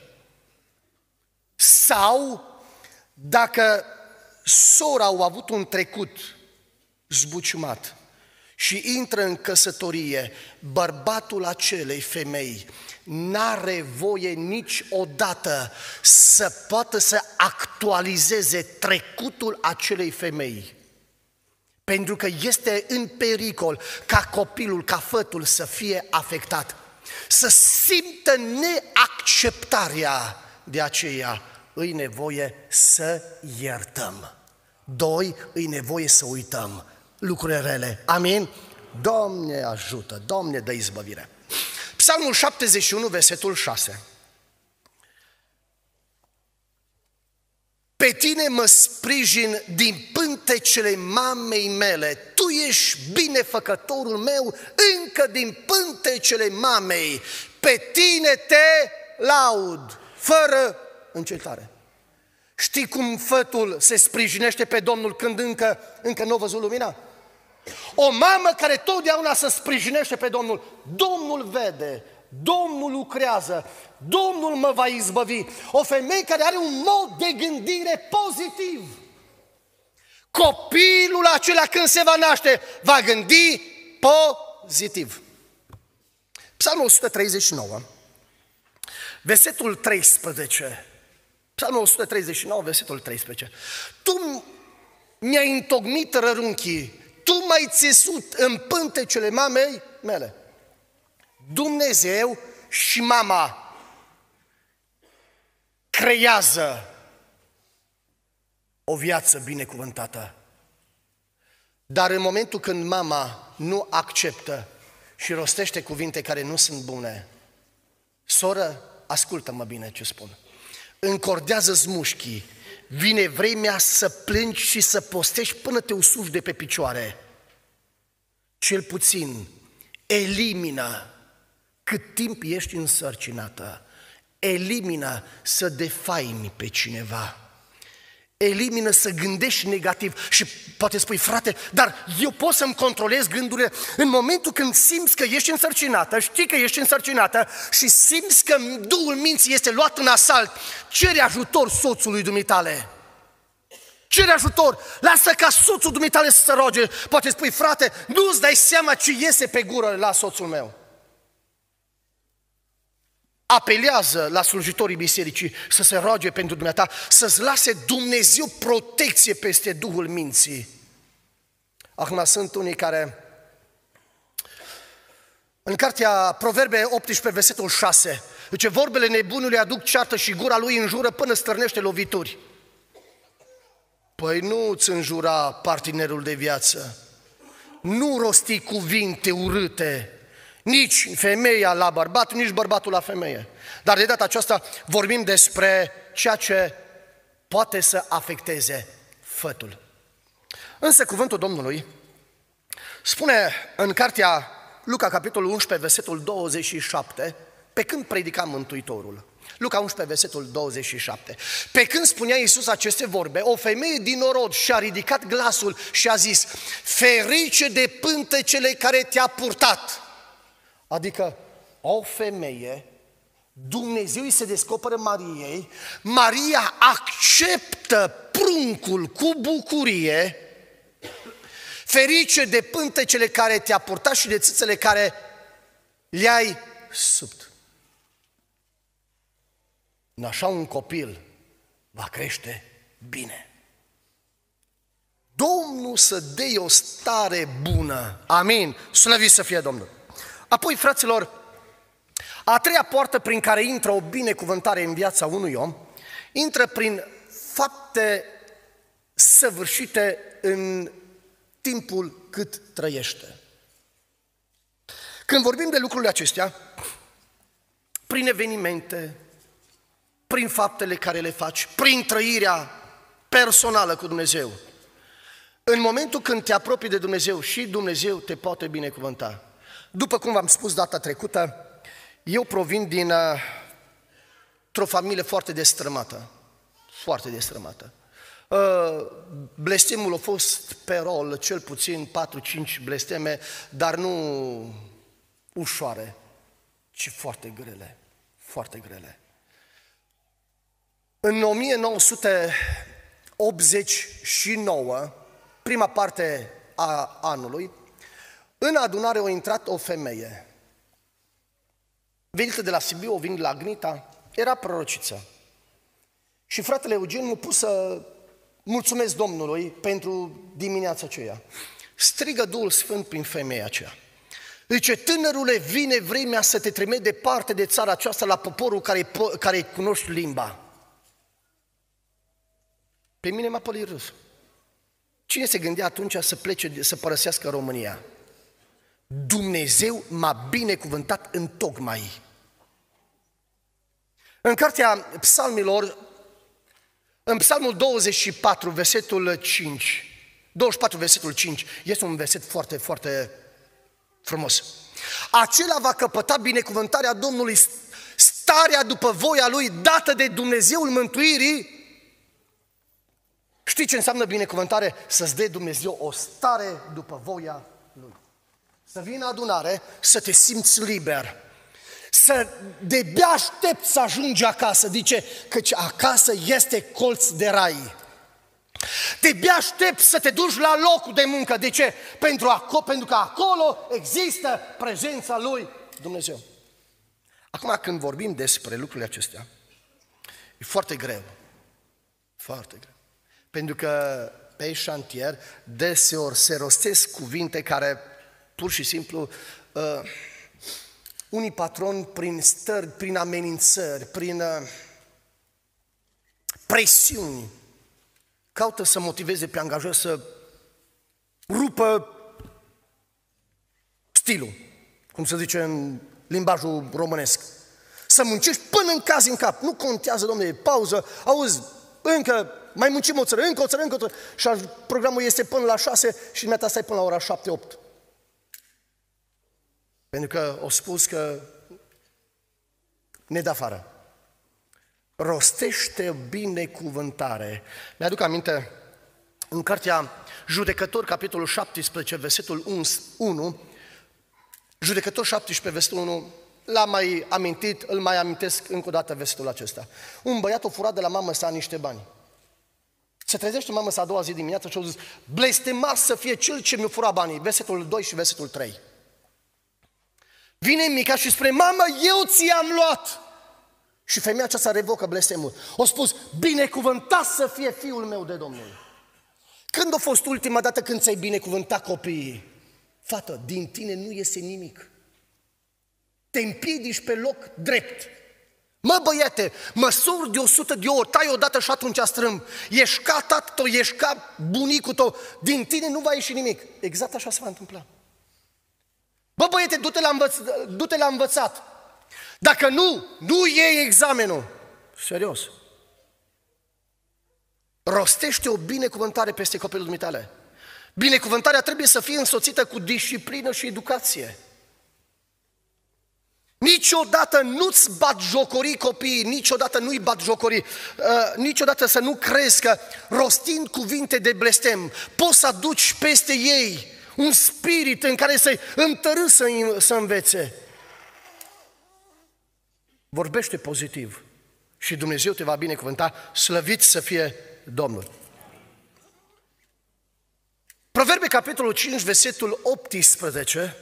Sau dacă sora au avut un trecut zbuciumat și intră în căsătorie, bărbatul acelei femei n-are voie niciodată să poată să actualizeze trecutul acelei femei. Pentru că este în pericol ca copilul, ca fătul să fie afectat, să simtă neacceptarea de aceea. Îi nevoie să iertăm. Doi, îi nevoie să uităm lucrurile rele. Amin? Doamne ajută, Doamne dă izbăvire. Psalmul șaptezeci și unu, versetul șase. Pe tine mă sprijin din pântecele mamei mele. Tu ești binefăcătorul meu încă din pântecele mamei. Pe tine te laud, fără încetare. Știi cum fătul se sprijinește pe Domnul când încă, încă nu a văzut lumina? O mamă care totdeauna se sprijinește pe Domnul, Domnul vede, Domnul lucrează, Domnul mă va izbăvi. O femeie care are un mod de gândire pozitiv. Copilul acela când se va naște va gândi pozitiv. Psalmul o sută treizeci și nouă, versetul treisprezece. Psalmul o sută treizeci și nouă, versetul treisprezece. Tu mi-ai întocmit rărunchii, tu m-ai țesut în pântecele mamei mele. Dumnezeu și mama creează o viață binecuvântată. Dar în momentul când mama nu acceptă și rostește cuvinte care nu sunt bune, soră, ascultă-mă bine ce spun. încordează-ți mușchii, vine vremea să plângi și să postești până te usuci de pe picioare. Cel puțin elimină cât timp ești însărcinată, elimină să defaimi pe cineva, elimină să gândești negativ și poate spui, frate, dar eu pot să-mi controlez gândurile în momentul când simți că ești însărcinată, știi că ești însărcinată și simți că Duhul minții este luat în asalt, cere ajutor soțului dumitale. Cere ajutor, lasă ca soțul dumitale să se roage. Poate spui, frate, nu-ți dai seama ce iese pe gură la soțul meu. Apelează la slujitorii bisericii să se roage pentru dumneata, să-ți lase Dumnezeu protecție peste Duhul minții. Acum sunt unii care, în cartea Proverbe optsprezece, versetul șase, zice, vorbele nebunului aduc ceartă și gura lui înjură până stârnește lovituri. Păi nu îți înjura partenerul de viață, nu rosti cuvinte urâte, nici femeia la bărbat, nici bărbatul la femeie. Dar de data aceasta vorbim despre ceea ce poate să afecteze fătul. Însă cuvântul Domnului spune în cartea Luca, capitolul unsprezece, versetul douăzeci și șapte, pe când predica Mântuitorul. Luca unsprezece, versetul douăzeci și șapte. Pe când spunea Iisus aceste vorbe, o femeie din norod și-a ridicat glasul și a zis, ferice de pântecele care te-a purtat. Adică o femeie, Dumnezeu îi se descoperă Mariei, Maria acceptă pruncul cu bucurie, ferice de pântecele care te-a purtat și de țâțele care le-ai subt. În așa un copil va crește bine. Domnul să dea o stare bună. Amin. Slăvit să fie Domnul. Apoi, fraților, a treia poartă prin care intră o binecuvântare în viața unui om, intră prin fapte săvârșite în timpul cât trăiește. Când vorbim de lucrurile acestea, prin evenimente, prin faptele care le faci, prin trăirea personală cu Dumnezeu, în momentul când te apropii de Dumnezeu și Dumnezeu te poate binecuvânta. După cum v-am spus data trecută, eu provin din uh, o familie foarte destrămată, foarte destrămată. Uh, blestemul a fost pe rol, cel puțin patru-cinci blesteme, dar nu ușoare, ci foarte grele, foarte grele. În o mie nouă sute optzeci și nouă, prima parte a anului, în adunare a intrat o femeie, venită de la Sibiu, o venit la Gnita, era prorociță. Și fratele Eugen m-a pus să mulțumesc Domnului pentru dimineața aceea. Strigă Duhul Sfânt prin femeia aceea. Zice, tânărule, vine vremea să te trimit departe de țara aceasta la poporul care, care cunoști limba. Pe mine m-a pălit râsul. Cine se gândea atunci să plece, să părăsească România? Dumnezeu m-a binecuvântat întocmai. În cartea Psalmilor, în Psalmul douăzeci și patru, versetul cinci, douăzeci și patru, versetul cinci, este un verset foarte, foarte frumos. Acela va căpăta binecuvântarea Domnului, starea după voia Lui, dată de Dumnezeul mântuirii. Știi ce înseamnă binecuvântare? Să-ți dea Dumnezeu o stare după voia Lui. Să vină adunare, să te simți liber, să de-abia aștepți să ajungi acasă, zice, căci acasă este colț de rai. De-abia aștepți să te duci la locul de muncă, de ce? Pentru, aco- pentru că acolo există prezența lui Dumnezeu. Acum când vorbim despre lucrurile acestea, e foarte greu, foarte greu. Pentru că pe șantier deseori se rostesc cuvinte care pur și simplu uh, unii patroni prin stări, prin amenințări, prin uh, presiuni caută să motiveze pe angajați să rupă stilul, cum se zice în limbajul românesc, Să muncești până în cazi în cap. Nu contează, domnule, pauză, auzi, încă mai muncim o țără, încă o țără, încă o țără. Și programul este până la șase și dumneata stai până la ora șapte, opt. Pentru că au spus că ne dă afară. Rostește binecuvântare. Mi-aduc aminte, în cartea Judecători, capitolul șaptesprezece, versetul unu, Judecători șaptesprezece, versetul unu, l-am mai amintit, îl mai amintesc încă o dată versetul acesta. Un băiat a furat de la mamă sa niște bani. Se trezește mama sa a doua zi dimineața și a zis, blestemat să fie cel ce mi-a furat banii, versetul doi și versetul trei. Vine mica și spune, mamă, eu ți-am luat. Și femeia aceasta revocă blestemul. A spus, binecuvântat să fie fiul meu de Domnul. Când a fost ultima dată când ți-ai binecuvântat copiii? Fată, din tine nu iese nimic. Te împiedici pe loc drept. Mă băiete, măsuri de o sută de ori, tai odată și atunci strâmb. Ești ca tatăl tău, ești ca bunicul tău, din tine nu va ieși nimic. Exact așa se va întâmpla. Bă băiete, du-te la, învăț du-te la învățat. Dacă nu, nu iei examenul. Serios. Rostește o binecuvântare peste copilul dumitale. Binecuvântarea trebuie să fie însoțită cu disciplină și educație. Niciodată nu-ți batjocori copiii, niciodată nu-i batjocori, uh, niciodată să nu crezi că rostind cuvinte de blestem poți să aduci peste ei un spirit în care să-i întărâ să, să învețe. Vorbește pozitiv și Dumnezeu te va binecuvânta, slăvit să fie Domnul. Proverbe, capitolul cinci, versetul optsprezece.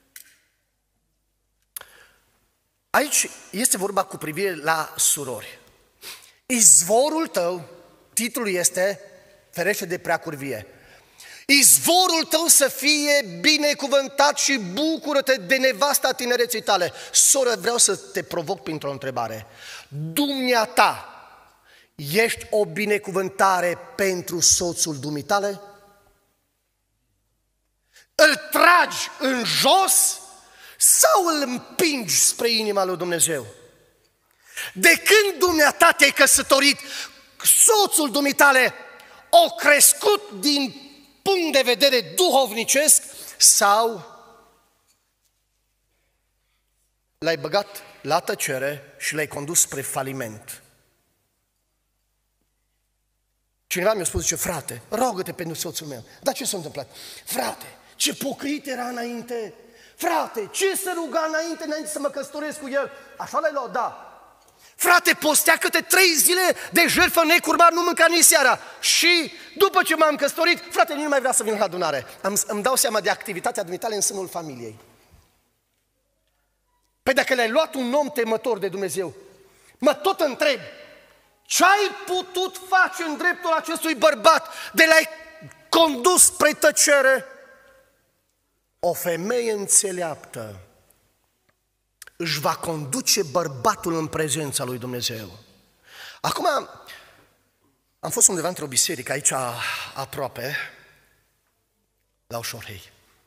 Aici este vorba cu privire la surori. Izvorul tău, titlul este, ferește de preacurvie. Izvorul tău să fie binecuvântat și bucură-te de nevasta tinereții tale. Soră, vreau să te provoc printr-o întrebare. Dumneata, ești o binecuvântare pentru soțul dumitale? Îl tragi în jos sau îl împingi spre inima lui Dumnezeu? De când dumneata te-ai căsătorit, soțul dumitale a crescut din punct de vedere duhovnicesc sau l-ai băgat la tăcere și l-ai condus spre faliment? Cineva mi-a spus, zice, frate, rogă-te pentru soțul meu. Dar ce s-a întâmplat? Frate, ce pocrit era înainte! Frate, ce se ruga înainte, înainte să mă căsătoresc cu el? Așa l-ai luat, da. Frate, postea câte trei zile de jertfă necurmat, nu mânca nici seara. Și după ce m-am căsătorit, frate, nu mai vrea să vin la adunare. Am, îmi dau seama de activitatea dumitale în sânul familiei. Păi dacă le-ai luat un om temător de Dumnezeu, mă tot întreb, ce ai putut face în dreptul acestui bărbat de l-ai condus spre tăcere? O femeie înțeleaptă își va conduce bărbatul în prezența lui Dumnezeu. Acum, am fost undeva într-o biserică, aici aproape, la Ușorhei.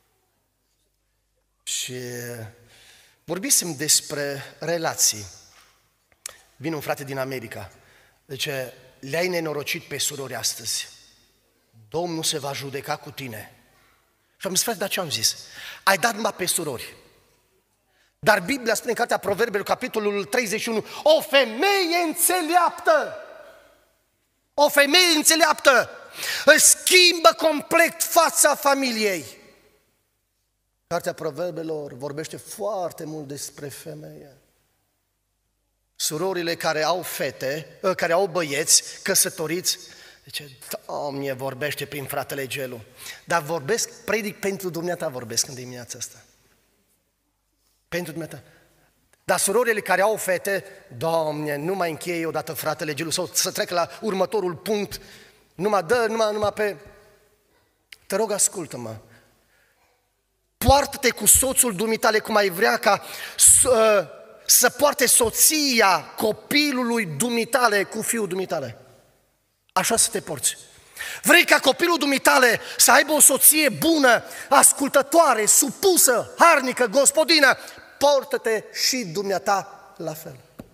Și vorbisem despre relații. Vine un frate din America. Zice, le-ai nenorocit pe surori astăzi. Domnul se va judeca cu tine. Și am zis, frate, dar ce am zis? Ai dat numai pe surori. Dar Biblia spune în cartea Proverbelor, capitolul treizeci și unu, o femeie înțeleaptă, o femeie înțeleaptă își schimbă complet fața familiei. Cartea Proverbelor vorbește foarte mult despre femeie. Surorile care au fete, care au băieți căsătoriți, zice, Doamne, vorbește prin fratele Gelu. Dar vorbesc, predic pentru dumneata, vorbesc în dimineața asta. Pentru dumneata. Dar surorile care au fete, Doamne, nu mai încheie odată fratele Gelu sau să trecă la următorul punct, numai dă, numai, numai pe... Te rog, ascultă-mă. Poartă-te cu soțul dumitale cum ai vrea ca să, să poarte soția copilului dumitale cu fiul dumitale. Așa să te porți. Vrei ca copilul dumitale să aibă o soție bună, ascultătoare, supusă, harnică, gospodină? Portă-te și dumneata la fel.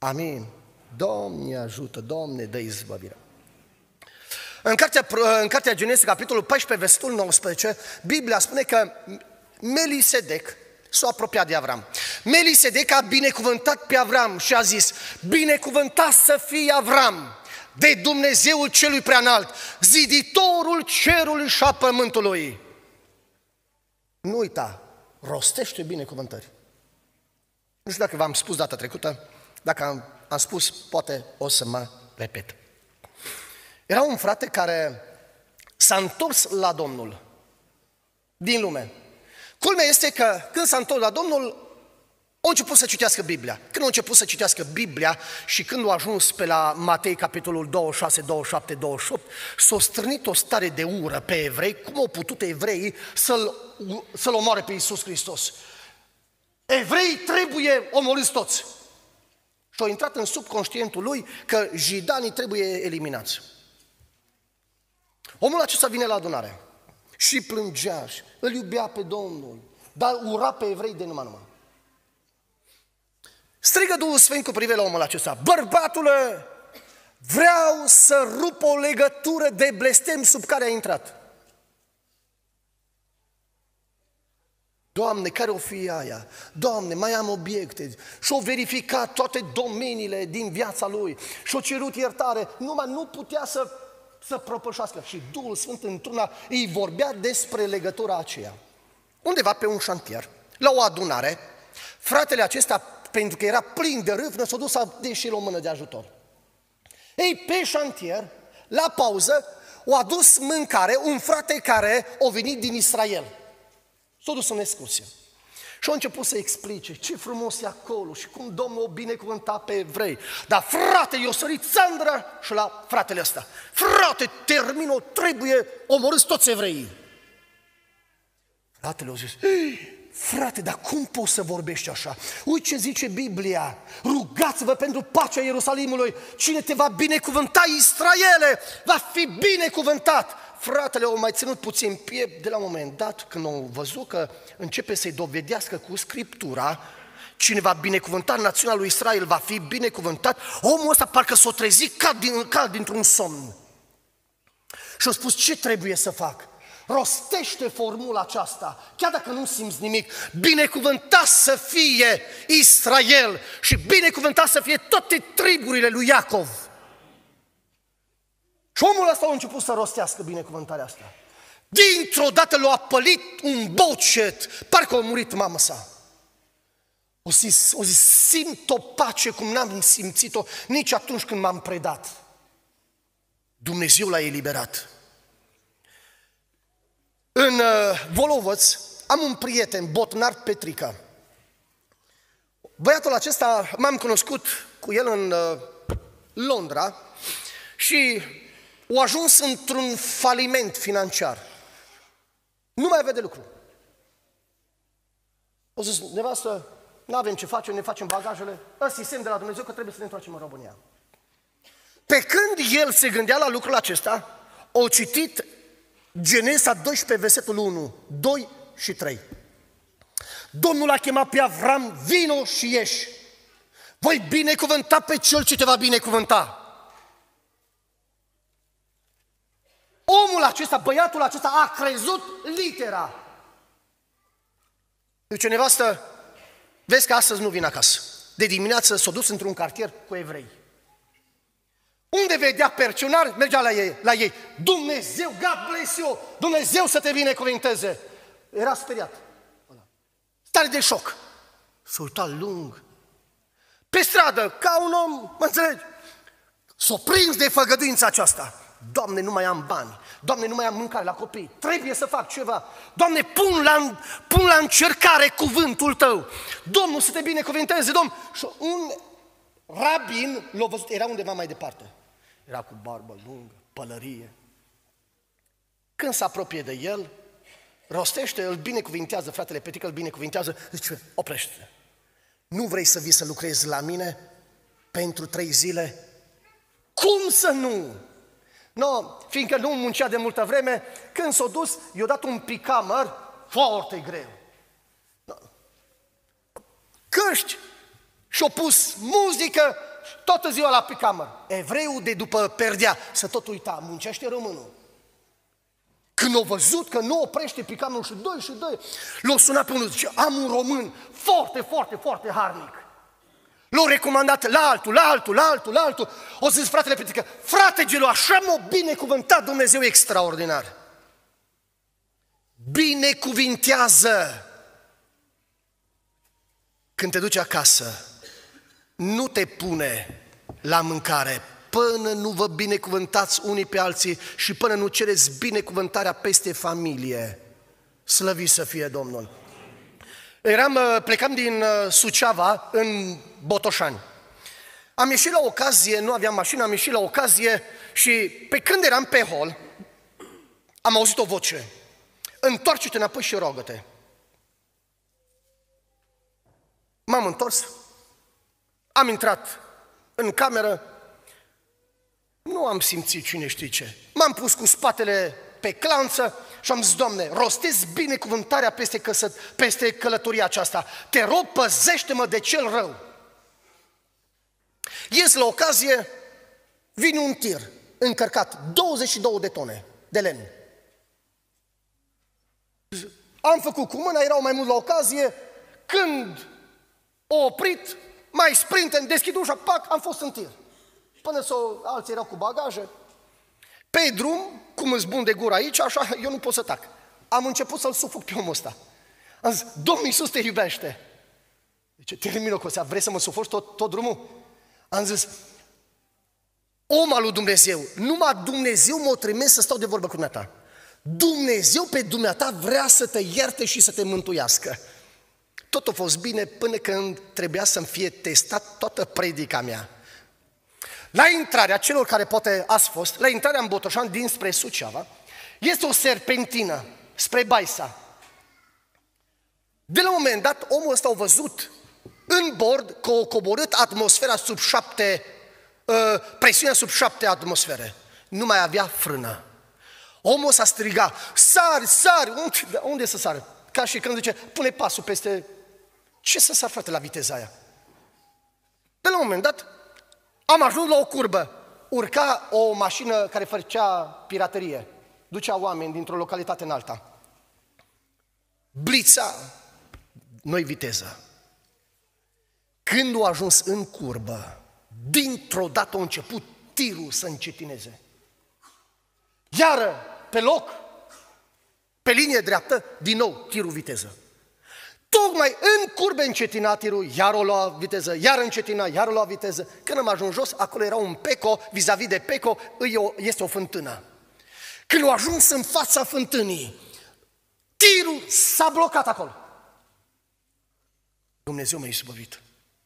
Amin. Doamne ajută, Doamne dă izbăvirea. În cartea, în cartea Genese, capitolul paisprezece, versetul nouăsprezece, Biblia spune că Melisedec s-a apropiat de Avram. Melisedec a binecuvântat pe Avram și a zis: binecuvântat să fie Avram de Dumnezeul celui preanalt, ziditorul cerului și a pământului. Nu uita, rostește binecuvântări. Nu știu dacă v-am spus data trecută, dacă am, am spus, poate o să mă repet. Era un frate care s-a întors la Domnul din lume. Culmea este că când s-a întors la Domnul, a început să citească Biblia. Când a început să citească Biblia și când a ajuns pe la Matei, capitolul douăzeci și șase, douăzeci și șapte, douăzeci și opt, s-a strânit o stare de ură pe evrei, cum au putut evreii să-l, să-l omoare pe Iisus Hristos. Evreii trebuie omorâți toți. Și a intrat în subconștientul lui că jidanii trebuie eliminați. Omul acesta vine la adunare și plângea, și îl iubea pe Domnul, dar ura pe evrei de numai numai. Strigă Duhul Sfânt cu privire la omul acesta: bărbatule, vreau să rup o legătură de blestem sub care a intrat. Doamne, care o fi aia? Doamne, mai am obiecte. Și-o verificat toate domeniile din viața lui și-o cerut iertare, numai nu putea să, să propășească. Și Duhul Sfânt într-una îi vorbea despre legătura aceea. Undeva pe un șantier, la o adunare, fratele acesta, pentru că era plin de râvnă, s-a dus să dea și el o mână de ajutor. Ei, pe șantier, la pauză, o adus mâncare un frate care a venit din Israel. S-a dus în excursie. Și a început să explice ce frumos e acolo și cum Domnul o binecuvânta pe evrei. Dar frate, i-a sărit țandra și la fratele ăsta: frate, termină, trebuie omorâți toți evreii. Fratele a zis: frate, dar cum poți să vorbești așa? Uite ce zice Biblia: rugați-vă pentru pacea Ierusalimului, cine te va binecuvânta, Israele, va fi binecuvântat. Fratele au mai ținut puțin piept. De la un moment dat, când au văzut că începe să-i dovedească cu Scriptura cine va binecuvânta națiunea lui Israel, va fi binecuvântat, omul ăsta parcă s-o trezit ca, din, ca dintr-un somn. Și a spus: ce trebuie să fac? Rostește formula aceasta, chiar dacă nu simți nimic: binecuvântat să fie Israel și binecuvântat să fie toate triburile lui Iacov. Și omul ăsta a început să rostească binecuvântarea asta. Dintr-o dată l-a apălit un bocet, parcă a murit mama sa. O zis, o zis: simt o pace cum n-am simțit-o nici atunci când m-am predat. Dumnezeu l-a eliberat. În uh, Volovăț am un prieten, Botnar Petrica. Băiatul acesta m-am cunoscut cu el în uh, Londra și a ajuns într-un faliment financiar. Nu mai avea de lucru. O zis: nevastă, nu avem ce face, ne facem bagajele, ăsta e semn de la Dumnezeu că trebuie să ne întoarcem în România. Pe când el se gândea la lucrul acesta, au citit Genesa doisprezece, versetul unu, doi și trei. Domnul a chemat pe Avram: vino și ieși. Voi binecuvânta pe cel ce te va binecuvânta. Omul acesta, băiatul acesta a crezut litera. Zice: nevastă, vezi că astăzi nu vin acasă. De dimineață s-a dus într-un cartier cu evrei. Unde vedea percionari, mergea la ei, la ei. Dumnezeu, God bless you, Dumnezeu să te binecuvânteze. Era speriat. Stare de șoc. S-a uitat lung. Pe stradă, ca un om, mă înțelegi? S-a prins de făgăduința aceasta. Doamne, nu mai am bani. Doamne, nu mai am mâncare la copii. Trebuie să fac ceva. Doamne, pun la, pun la încercare cuvântul Tău. Domnul să te binecuvânteze, Domn. Și un rabin l-a văzut, era undeva mai departe. Era cu barbă lungă, pălărie. Când se apropie de el, rostește, îl binecuvintează, fratele Petrica îl binecuvintează, zice: oprește-te. Nu vrei să vii să lucrezi la mine pentru trei zile? Cum să nu? No, fiindcă nu muncea de multă vreme, când s-a dus, i-a dat un picamăr foarte greu. No. Căști și-a pus muzică toată ziua la pe cameră. Evreul de după perdea, să tot uita, muncește românul. Când au văzut că nu oprește pe cameră și doi și doi, l-au sunat pe unul, zice, am un român foarte, foarte, foarte harnic. L-au recomandat la altul, la altul, la altul, la altul. O zis fratele Petrică, frate Gelu, așa m-a binecuvântat Dumnezeu extraordinar. Binecuvintează. Când te duci acasă, nu te pune la mâncare până nu vă binecuvântați unii pe alții și până nu cereți binecuvântarea peste familie. Slăvit să fie Domnul! Eram, plecam din Suceava în Botoșani. Am ieșit la ocazie, nu aveam mașină, am ieșit la ocazie și pe când eram pe hol, am auzit o voce. Întoarce-te înapoi și rogă-te. M-am întors, am intrat în cameră, nu am simțit cine știe ce. M-am pus cu spatele pe clanță și am zis, Doamne, rostesc binecuvântarea peste, căsă, peste călătoria aceasta. Te rog, păzește-mă de cel rău. Ies la ocazie, vine un tir încărcat, douăzeci și două de tone de lemn. Am făcut cu mâna, erau mai mult la ocazie, când o oprit, mai sprintem, deschid ușa, pac, am fost în tir. Până să alții erau cu bagaje. Pe drum, cum îți bun de gură aici, așa, eu nu pot să tac. Am început să-l sufoc pe omul ăsta. Am zis, Domnul Iisus te iubește. Zice, termină cu asta, vrei să mă sufoci tot, tot drumul? Am zis, om al lui Dumnezeu, numai Dumnezeu m-a trimis să stau de vorbă cu dumneata. Dumnezeu pe dumneata vrea să te ierte și să te mântuiască. Tot a fost bine până când trebuia să-mi fie testat toată predica mea. La intrarea, celor care poate ați fost, la intrarea în Botoșani dinspre Suceava, este o serpentină spre Baisa. De la un moment dat, omul ăsta a văzut în bord că a coborât atmosfera sub șapte, uh, presiunea sub șapte atmosfere. Nu mai avea frână. Omul s-a strigat, sari, sari, unde, unde să sară? Ca și când zice, pune pasul peste... Ce să sar, frate, la viteza aia? De la un moment dat, am ajuns la o curbă. Urca o mașină care făcea piraterie. Ducea oameni dintr-o localitate în alta. Blița, noi viteză. Când a ajuns în curbă, dintr-o dată a început tirul să încetineze. Iară, pe loc, pe linie dreaptă, din nou, tirul viteză. Tocmai în curbe încetina tirul, iar o lua viteză, iar încetina, iar o lua viteză. Când am ajuns jos, acolo era un peco, vis-a-vis de peco, este o fântână. Când au ajuns în fața fântânii, tirul s-a blocat acolo. Dumnezeu m-a izbăvit.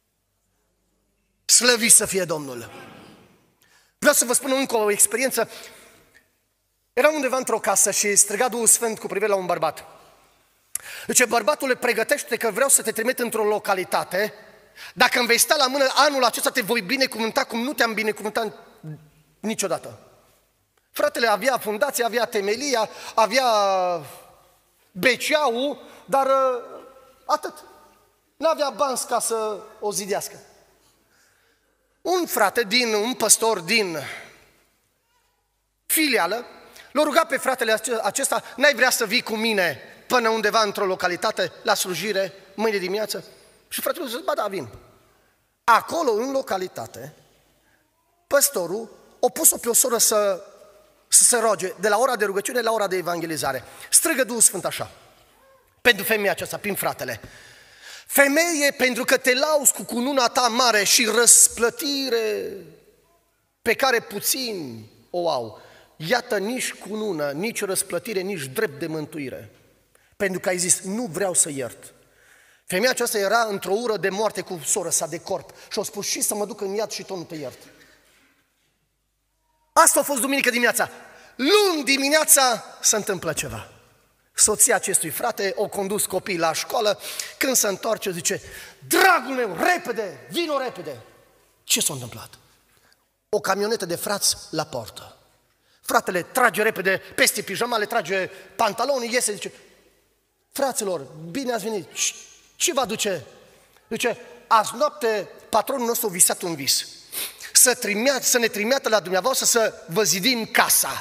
Slăvit să fie Domnul! Vreau să vă spun încă o experiență. Eram undeva într-o casă și striga Duhul Sfânt cu privire la un bărbat. Zice, bărbatule, pregătește-te că vreau să te trimit într-o localitate. Dacă îmi vei sta la mână anul acesta, te voi binecuvânta cum nu te-am binecuvântat niciodată. Fratele avea fundație, avea temelia, avea beceaul, dar atât. N-avea bani ca să o zidească. Un frate, din, un păstor din filială, l-a rugat pe fratele acesta, n-ai vrea să vii cu mine până undeva într-o localitate, la slujire, mâine dimineață? Și fratele zice, ba da, vin. Acolo, în localitate, păstorul a pus-o pe o soră să, să se roage de la ora de rugăciune la ora de evangelizare. Strigă Duhul Sfânt așa, pentru femeia aceasta, prin fratele. Femeie, pentru că te lauzi cu cununa ta mare și răsplătire pe care puțini o au, iată nici cunună, nici răsplătire, nici drept de mântuire. Pentru că ai zis, nu vreau să iert. Femeia aceasta era într-o ură de moarte cu sora sa de corp și a spus, și să mă duc în iad și tot nu te iert. Asta a fost duminică dimineața. Luni dimineața se întâmplă ceva. Soția acestui frate o condus copiii la școală, când se întoarce zice, dragul meu, repede, vino repede. Ce s-a întâmplat? O camionetă de frați la portă. Fratele trage repede peste pijama, le trage pantalonii, iese, zice, fraților, bine ați venit, ce vă aduce? Zice, azi noapte patronul nostru a visat un vis. să, trimeat, să ne trimită la dumneavoastră să vă zidim casa.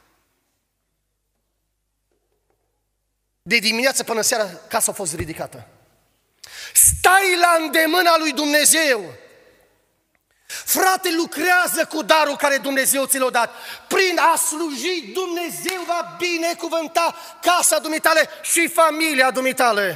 De dimineață până seara casa a fost ridicată. Stai la îndemâna lui Dumnezeu. Frate, lucrează cu darul care Dumnezeu ți l-a dat. Prin a sluji, Dumnezeu va binecuvânta casa dumitale și familia dumitale.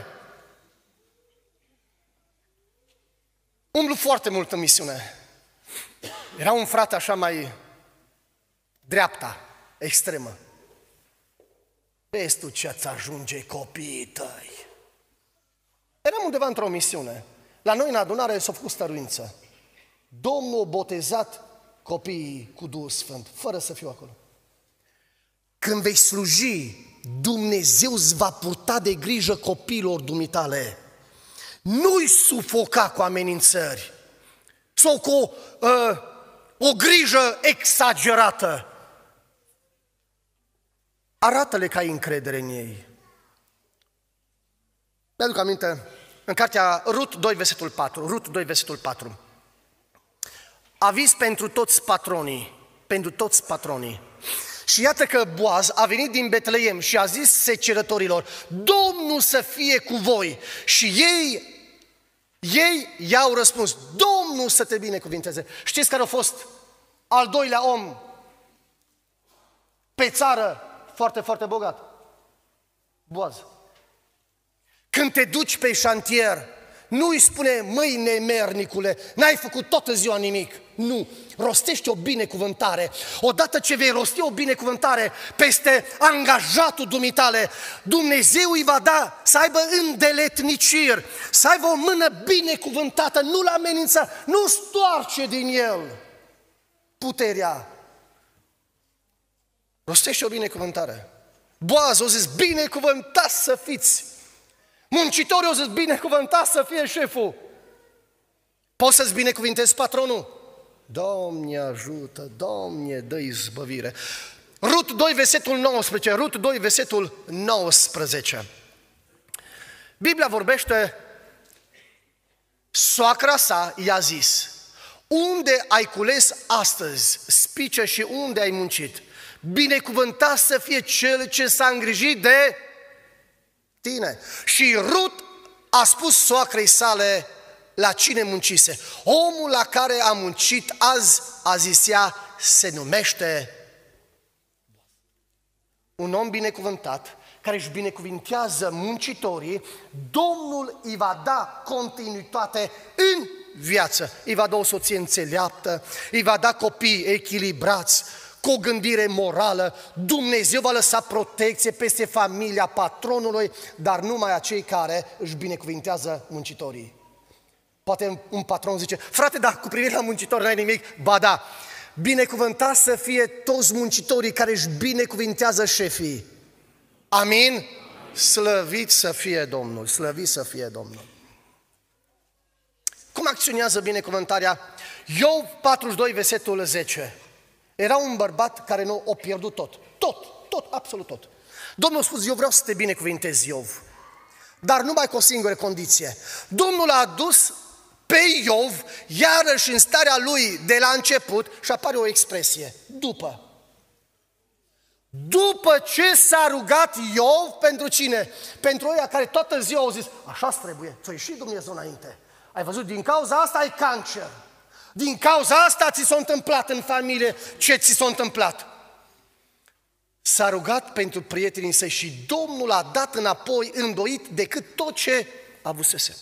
Umblu foarte mult în misiune. Era un frate așa mai dreapta, extremă. Vezi tu ce-ți ajunge copiii tăi. Eram undeva într-o misiune. La noi în adunare s-a făcut stăruință. Domnul a botezat copiii cu Duhul Sfânt, fără să fiu acolo. Când vei sluji, Dumnezeu îți va purta de grijă copiilor dumitale. Nu-i sufoca cu amenințări sau cu uh, o grijă exagerată. Arată-le că ai încredere în ei. Mi-aduc aminte, în cartea Rut doi, versetul patru, Rut doi, versetul patru. Aviz pentru toți patronii, pentru toți patronii. Și iată că Boaz a venit din Betleem și a zis secerătorilor, Domnul să fie cu voi. Și ei, ei i-au răspuns, Domnul să te binecuvinteze. Știți care a fost al doilea om pe țară foarte, foarte bogat? Boaz. Când te duci pe șantier, nu îi spune, măi nemernicule, n-ai făcut toată ziua nimic. Nu, rostește o binecuvântare. Odată ce vei rosti o binecuvântare peste angajatul dumitale, Dumnezeu îi va da să aibă îndeletniciri, să aibă o mână binecuvântată, nu-l amenință, nu stoarce din el puterea. Rostește o binecuvântare. Boaz a zis, binecuvântați să fiți. Muncitorii au zis, binecuvântați să fie șeful. Poți să-ți binecuvintezi patronul? Doamne ajută, Doamne dă izbăvire. Rut doi, versetul nouăsprezece, Rut doi, versetul nouăsprezece. Biblia vorbește, soacra sa i-a zis, unde ai cules astăzi spice și unde ai muncit? Binecuvântat să fie cel ce s-a îngrijit de tine. Și Rut a spus soacrei sale la cine muncise. Omul la care a muncit azi, a zis ea, se numește un om binecuvântat, care își binecuvintează muncitorii, Domnul îi va da continuitate în viață. Îi va da o soție înțeleaptă, îi va da copii echilibrați, cu o gândire morală, Dumnezeu va lăsa protecție peste familia patronului, dar numai a cei care își binecuvintează muncitorii. Poate un patron zice, frate, dar cu privire la muncitori n-ai nimic? Ba da, binecuvântați să fie toți muncitorii care își binecuvintează șefii. Amin? Slăvit să fie Domnul, slăvit să fie Domnul. Cum acționează binecuvântarea? Iov patruzeci și doi, versetul zece. Era un bărbat care nu o pierdut tot. Tot, tot, absolut tot. Domnul a spus, eu vreau să te binecuvintez, Iov. Dar numai cu o singură condiție. Domnul a adus pe Iov, iarăși în starea lui de la început, și apare o expresie, după. După ce s-a rugat Iov, pentru cine? Pentru ăia care toată ziua au zis, așa trebuie, ți-a ieșit Dumnezeu înainte. Ai văzut, din cauza asta ai cancer. Din cauza asta ți s-a întâmplat în familie ce ți s-a întâmplat. S-a rugat pentru prietenii săi și Domnul a dat înapoi îndoit decât tot ce avusese.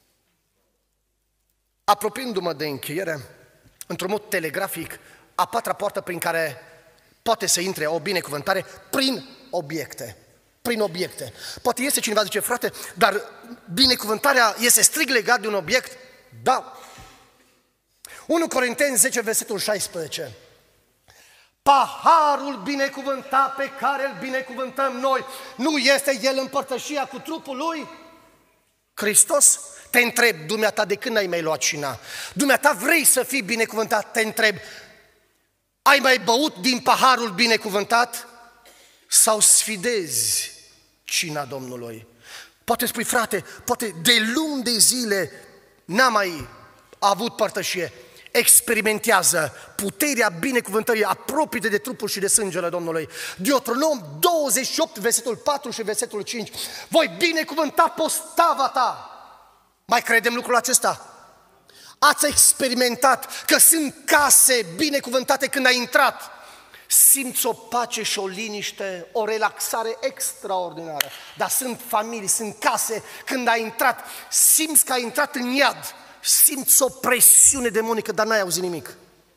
Apropiindu-mă de încheiere, într-un mod telegrafic, a patra poartă prin care poate să intre o binecuvântare, prin obiecte. Prin obiecte. Poate este cineva zice, frate, dar binecuvântarea este strict legat de un obiect? Da. unu Corinteni zece, versetul șaisprezece. Paharul binecuvântat pe care îl binecuvântăm noi, nu este el împărtășia cu trupul lui Hristos? Te întreb, dumneata, de când ai mai luat cina? Dumneata, vrei să fii binecuvântat? Te întreb, ai mai băut din paharul binecuvântat? Sau sfidezi cina Domnului? Poate spui, frate, poate de luni de zile n-am mai avut părtășie. experimentează puterea binecuvântării apropie de trupul și de sângele Domnului. Deuteronom douăzeci și opt, versetul patru și versetul cinci. Voi binecuvânta postava ta. Mai credem lucrul acesta? Ați experimentat că sunt case binecuvântate când ai intrat. Simți o pace și o liniște, o relaxare extraordinară. Dar sunt familii, sunt case, când ai intrat, simți că ai intrat în iad. Simți o presiune demonică, dar n-ai auzit nimic.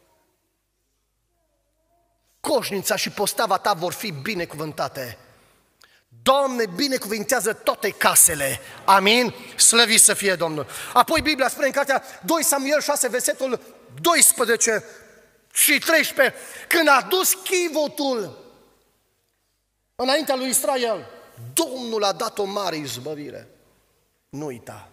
Coșnița și postava ta vor fi binecuvântate. Doamne, binecuvintează toate casele. Amin? Slăvit să fie Domnul. Apoi Biblia spune în cartea doi Samuel șase, versetul doisprezece și treisprezece, când a dus chivotul înaintea lui Israel, Domnul a dat o mare izbăvire. Nu uita.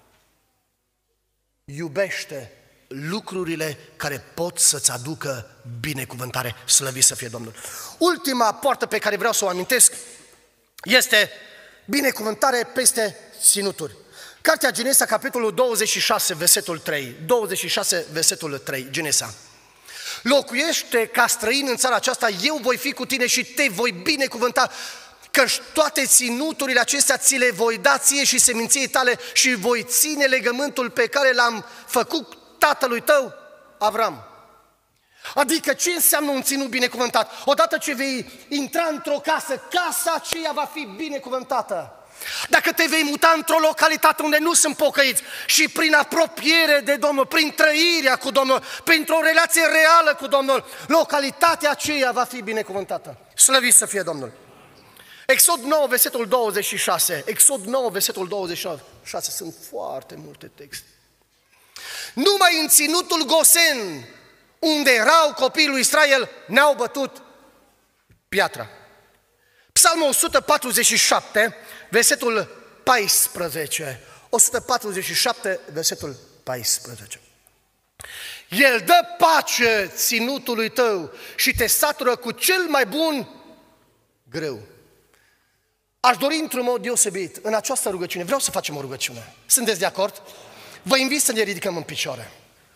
Iubește lucrurile care pot să-ți aducă binecuvântare. Slăvit să fie Domnul. Ultima poartă pe care vreau să o amintesc este binecuvântare peste ținuturi. Cartea Genesa, capitolul douăzeci și șase, versetul trei. douăzeci și șase, versetul trei, Genesa. Locuiește ca străin în țara aceasta, eu voi fi cu tine și te voi binecuvânta, căci toate ținuturile acestea ți le voi da ție și seminției tale și voi ține legământul pe care l-am făcut tatălui tău, Avram. Adică ce înseamnă un ținut binecuvântat? Odată ce vei intra într-o casă, casa aceea va fi binecuvântată. Dacă te vei muta într-o localitate unde nu sunt pocăiți și prin apropiere de Domnul, prin trăirea cu Domnul, printr-o relație reală cu Domnul, localitatea aceea va fi binecuvântată. Slăvit să fie Domnul! Exod nouă, versetul douăzeci și șase. Exod nouă, versetul douăzeci și șase. Sunt foarte multe texte. Numai în ținutul Gosen, unde erau copiii lui Israel, ne-au bătut piatra. Psalmul o sută patruzeci și șapte, versetul paisprezece. o sută patruzeci și șapte, versetul paisprezece. El dă pace ținutului tău și te satură cu cel mai bun grâu. Aș dori într-un mod deosebit, în această rugăciune, vreau să facem o rugăciune. Sunteți de acord? Vă invit să ne ridicăm în picioare.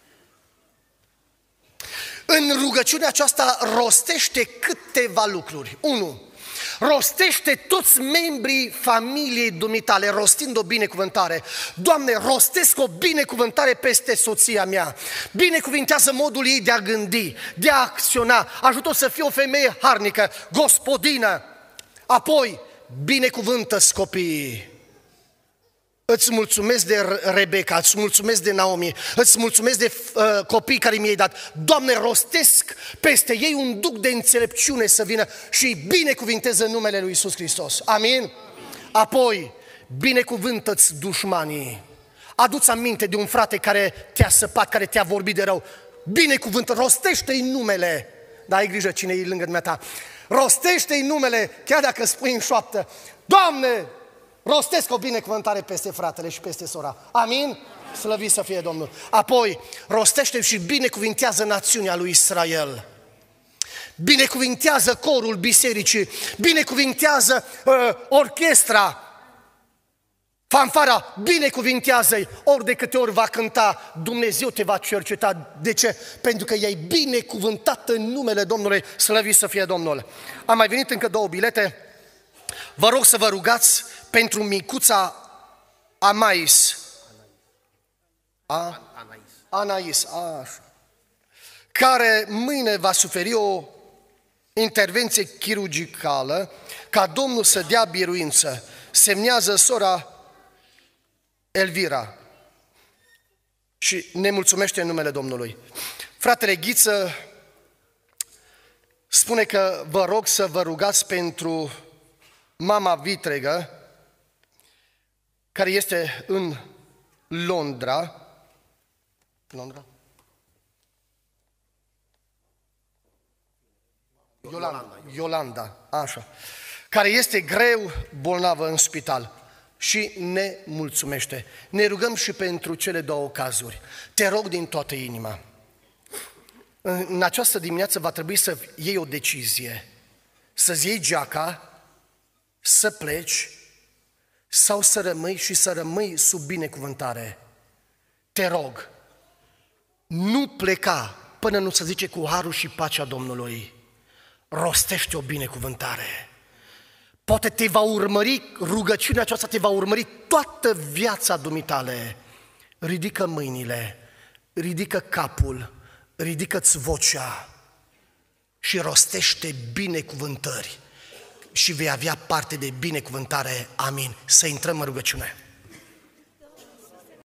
În rugăciunea aceasta rostește câteva lucruri. unu. Rostește toți membrii familiei dumitale, rostind o binecuvântare. Doamne, rostesc o binecuvântare peste soția mea. Binecuvintează modul ei de a gândi, de a acționa. Ajută-o să fie o femeie harnică, gospodină. Apoi, binecuvântă-ți copiii. Îți mulțumesc de Rebecca, îți mulțumesc de Naomi, îți mulțumesc de uh, copii care mi-ai dat. Doamne, rostesc peste ei un duc de înțelepciune să vină și binecuvinteze numele lui Iisus Hristos. Amin? Apoi, binecuvântă-ți dușmanii. Adu-ți aminte de un frate care te-a săpat, care te-a vorbit de rău. Binecuvântă, rostește-i numele. Dar ai grijă cine e lângă dumneata. Rostește-i numele, chiar dacă spui în șoaptă. Doamne, rostesc o binecuvântare peste fratele și peste sora. Amin? Slăvit să fie Domnul. Apoi, rostește și binecuvintează națiunea lui Israel. Binecuvintează corul bisericii. Binecuvintează uh, orchestra. Fanfara, binecuvintează-i. Ori de câte ori va cânta, Dumnezeu te va cerceta. De ce? Pentru că i-ai binecuvântat în numele Domnului. Slăvit să fie Domnul. Am mai venit încă două bilete. Vă rog să vă rugați pentru micuța Amais. A? Anais. Anais, așa. Care mâine va suferi o intervenție chirurgicală ca Domnul să dea biruință. Semnează sora Elvira și ne mulțumește în numele Domnului. Fratele Ghiță spune că vă rog să vă rugați pentru mama vitregă, care este în Londra. Londra? Iolanda. Iolanda, așa. Care este greu bolnavă în spital și ne mulțumește. Ne rugăm și pentru cele două cazuri. Te rog din toată inima. În această dimineață va trebui să iei o decizie. Să-ți iei geaca, să pleci sau să rămâi și să rămâi sub binecuvântare. Te rog, Nu pleca până nu se zice cu harul și pacea Domnului. Rostește o binecuvântare. Poate te va urmări, rugăciunea aceasta te va urmări toată viața dumitale. Ridică mâinile, ridică capul, ridică-ți vocea și rostește binecuvântări și vei avea parte de binecuvântare. Amin. Să intrăm în rugăciune.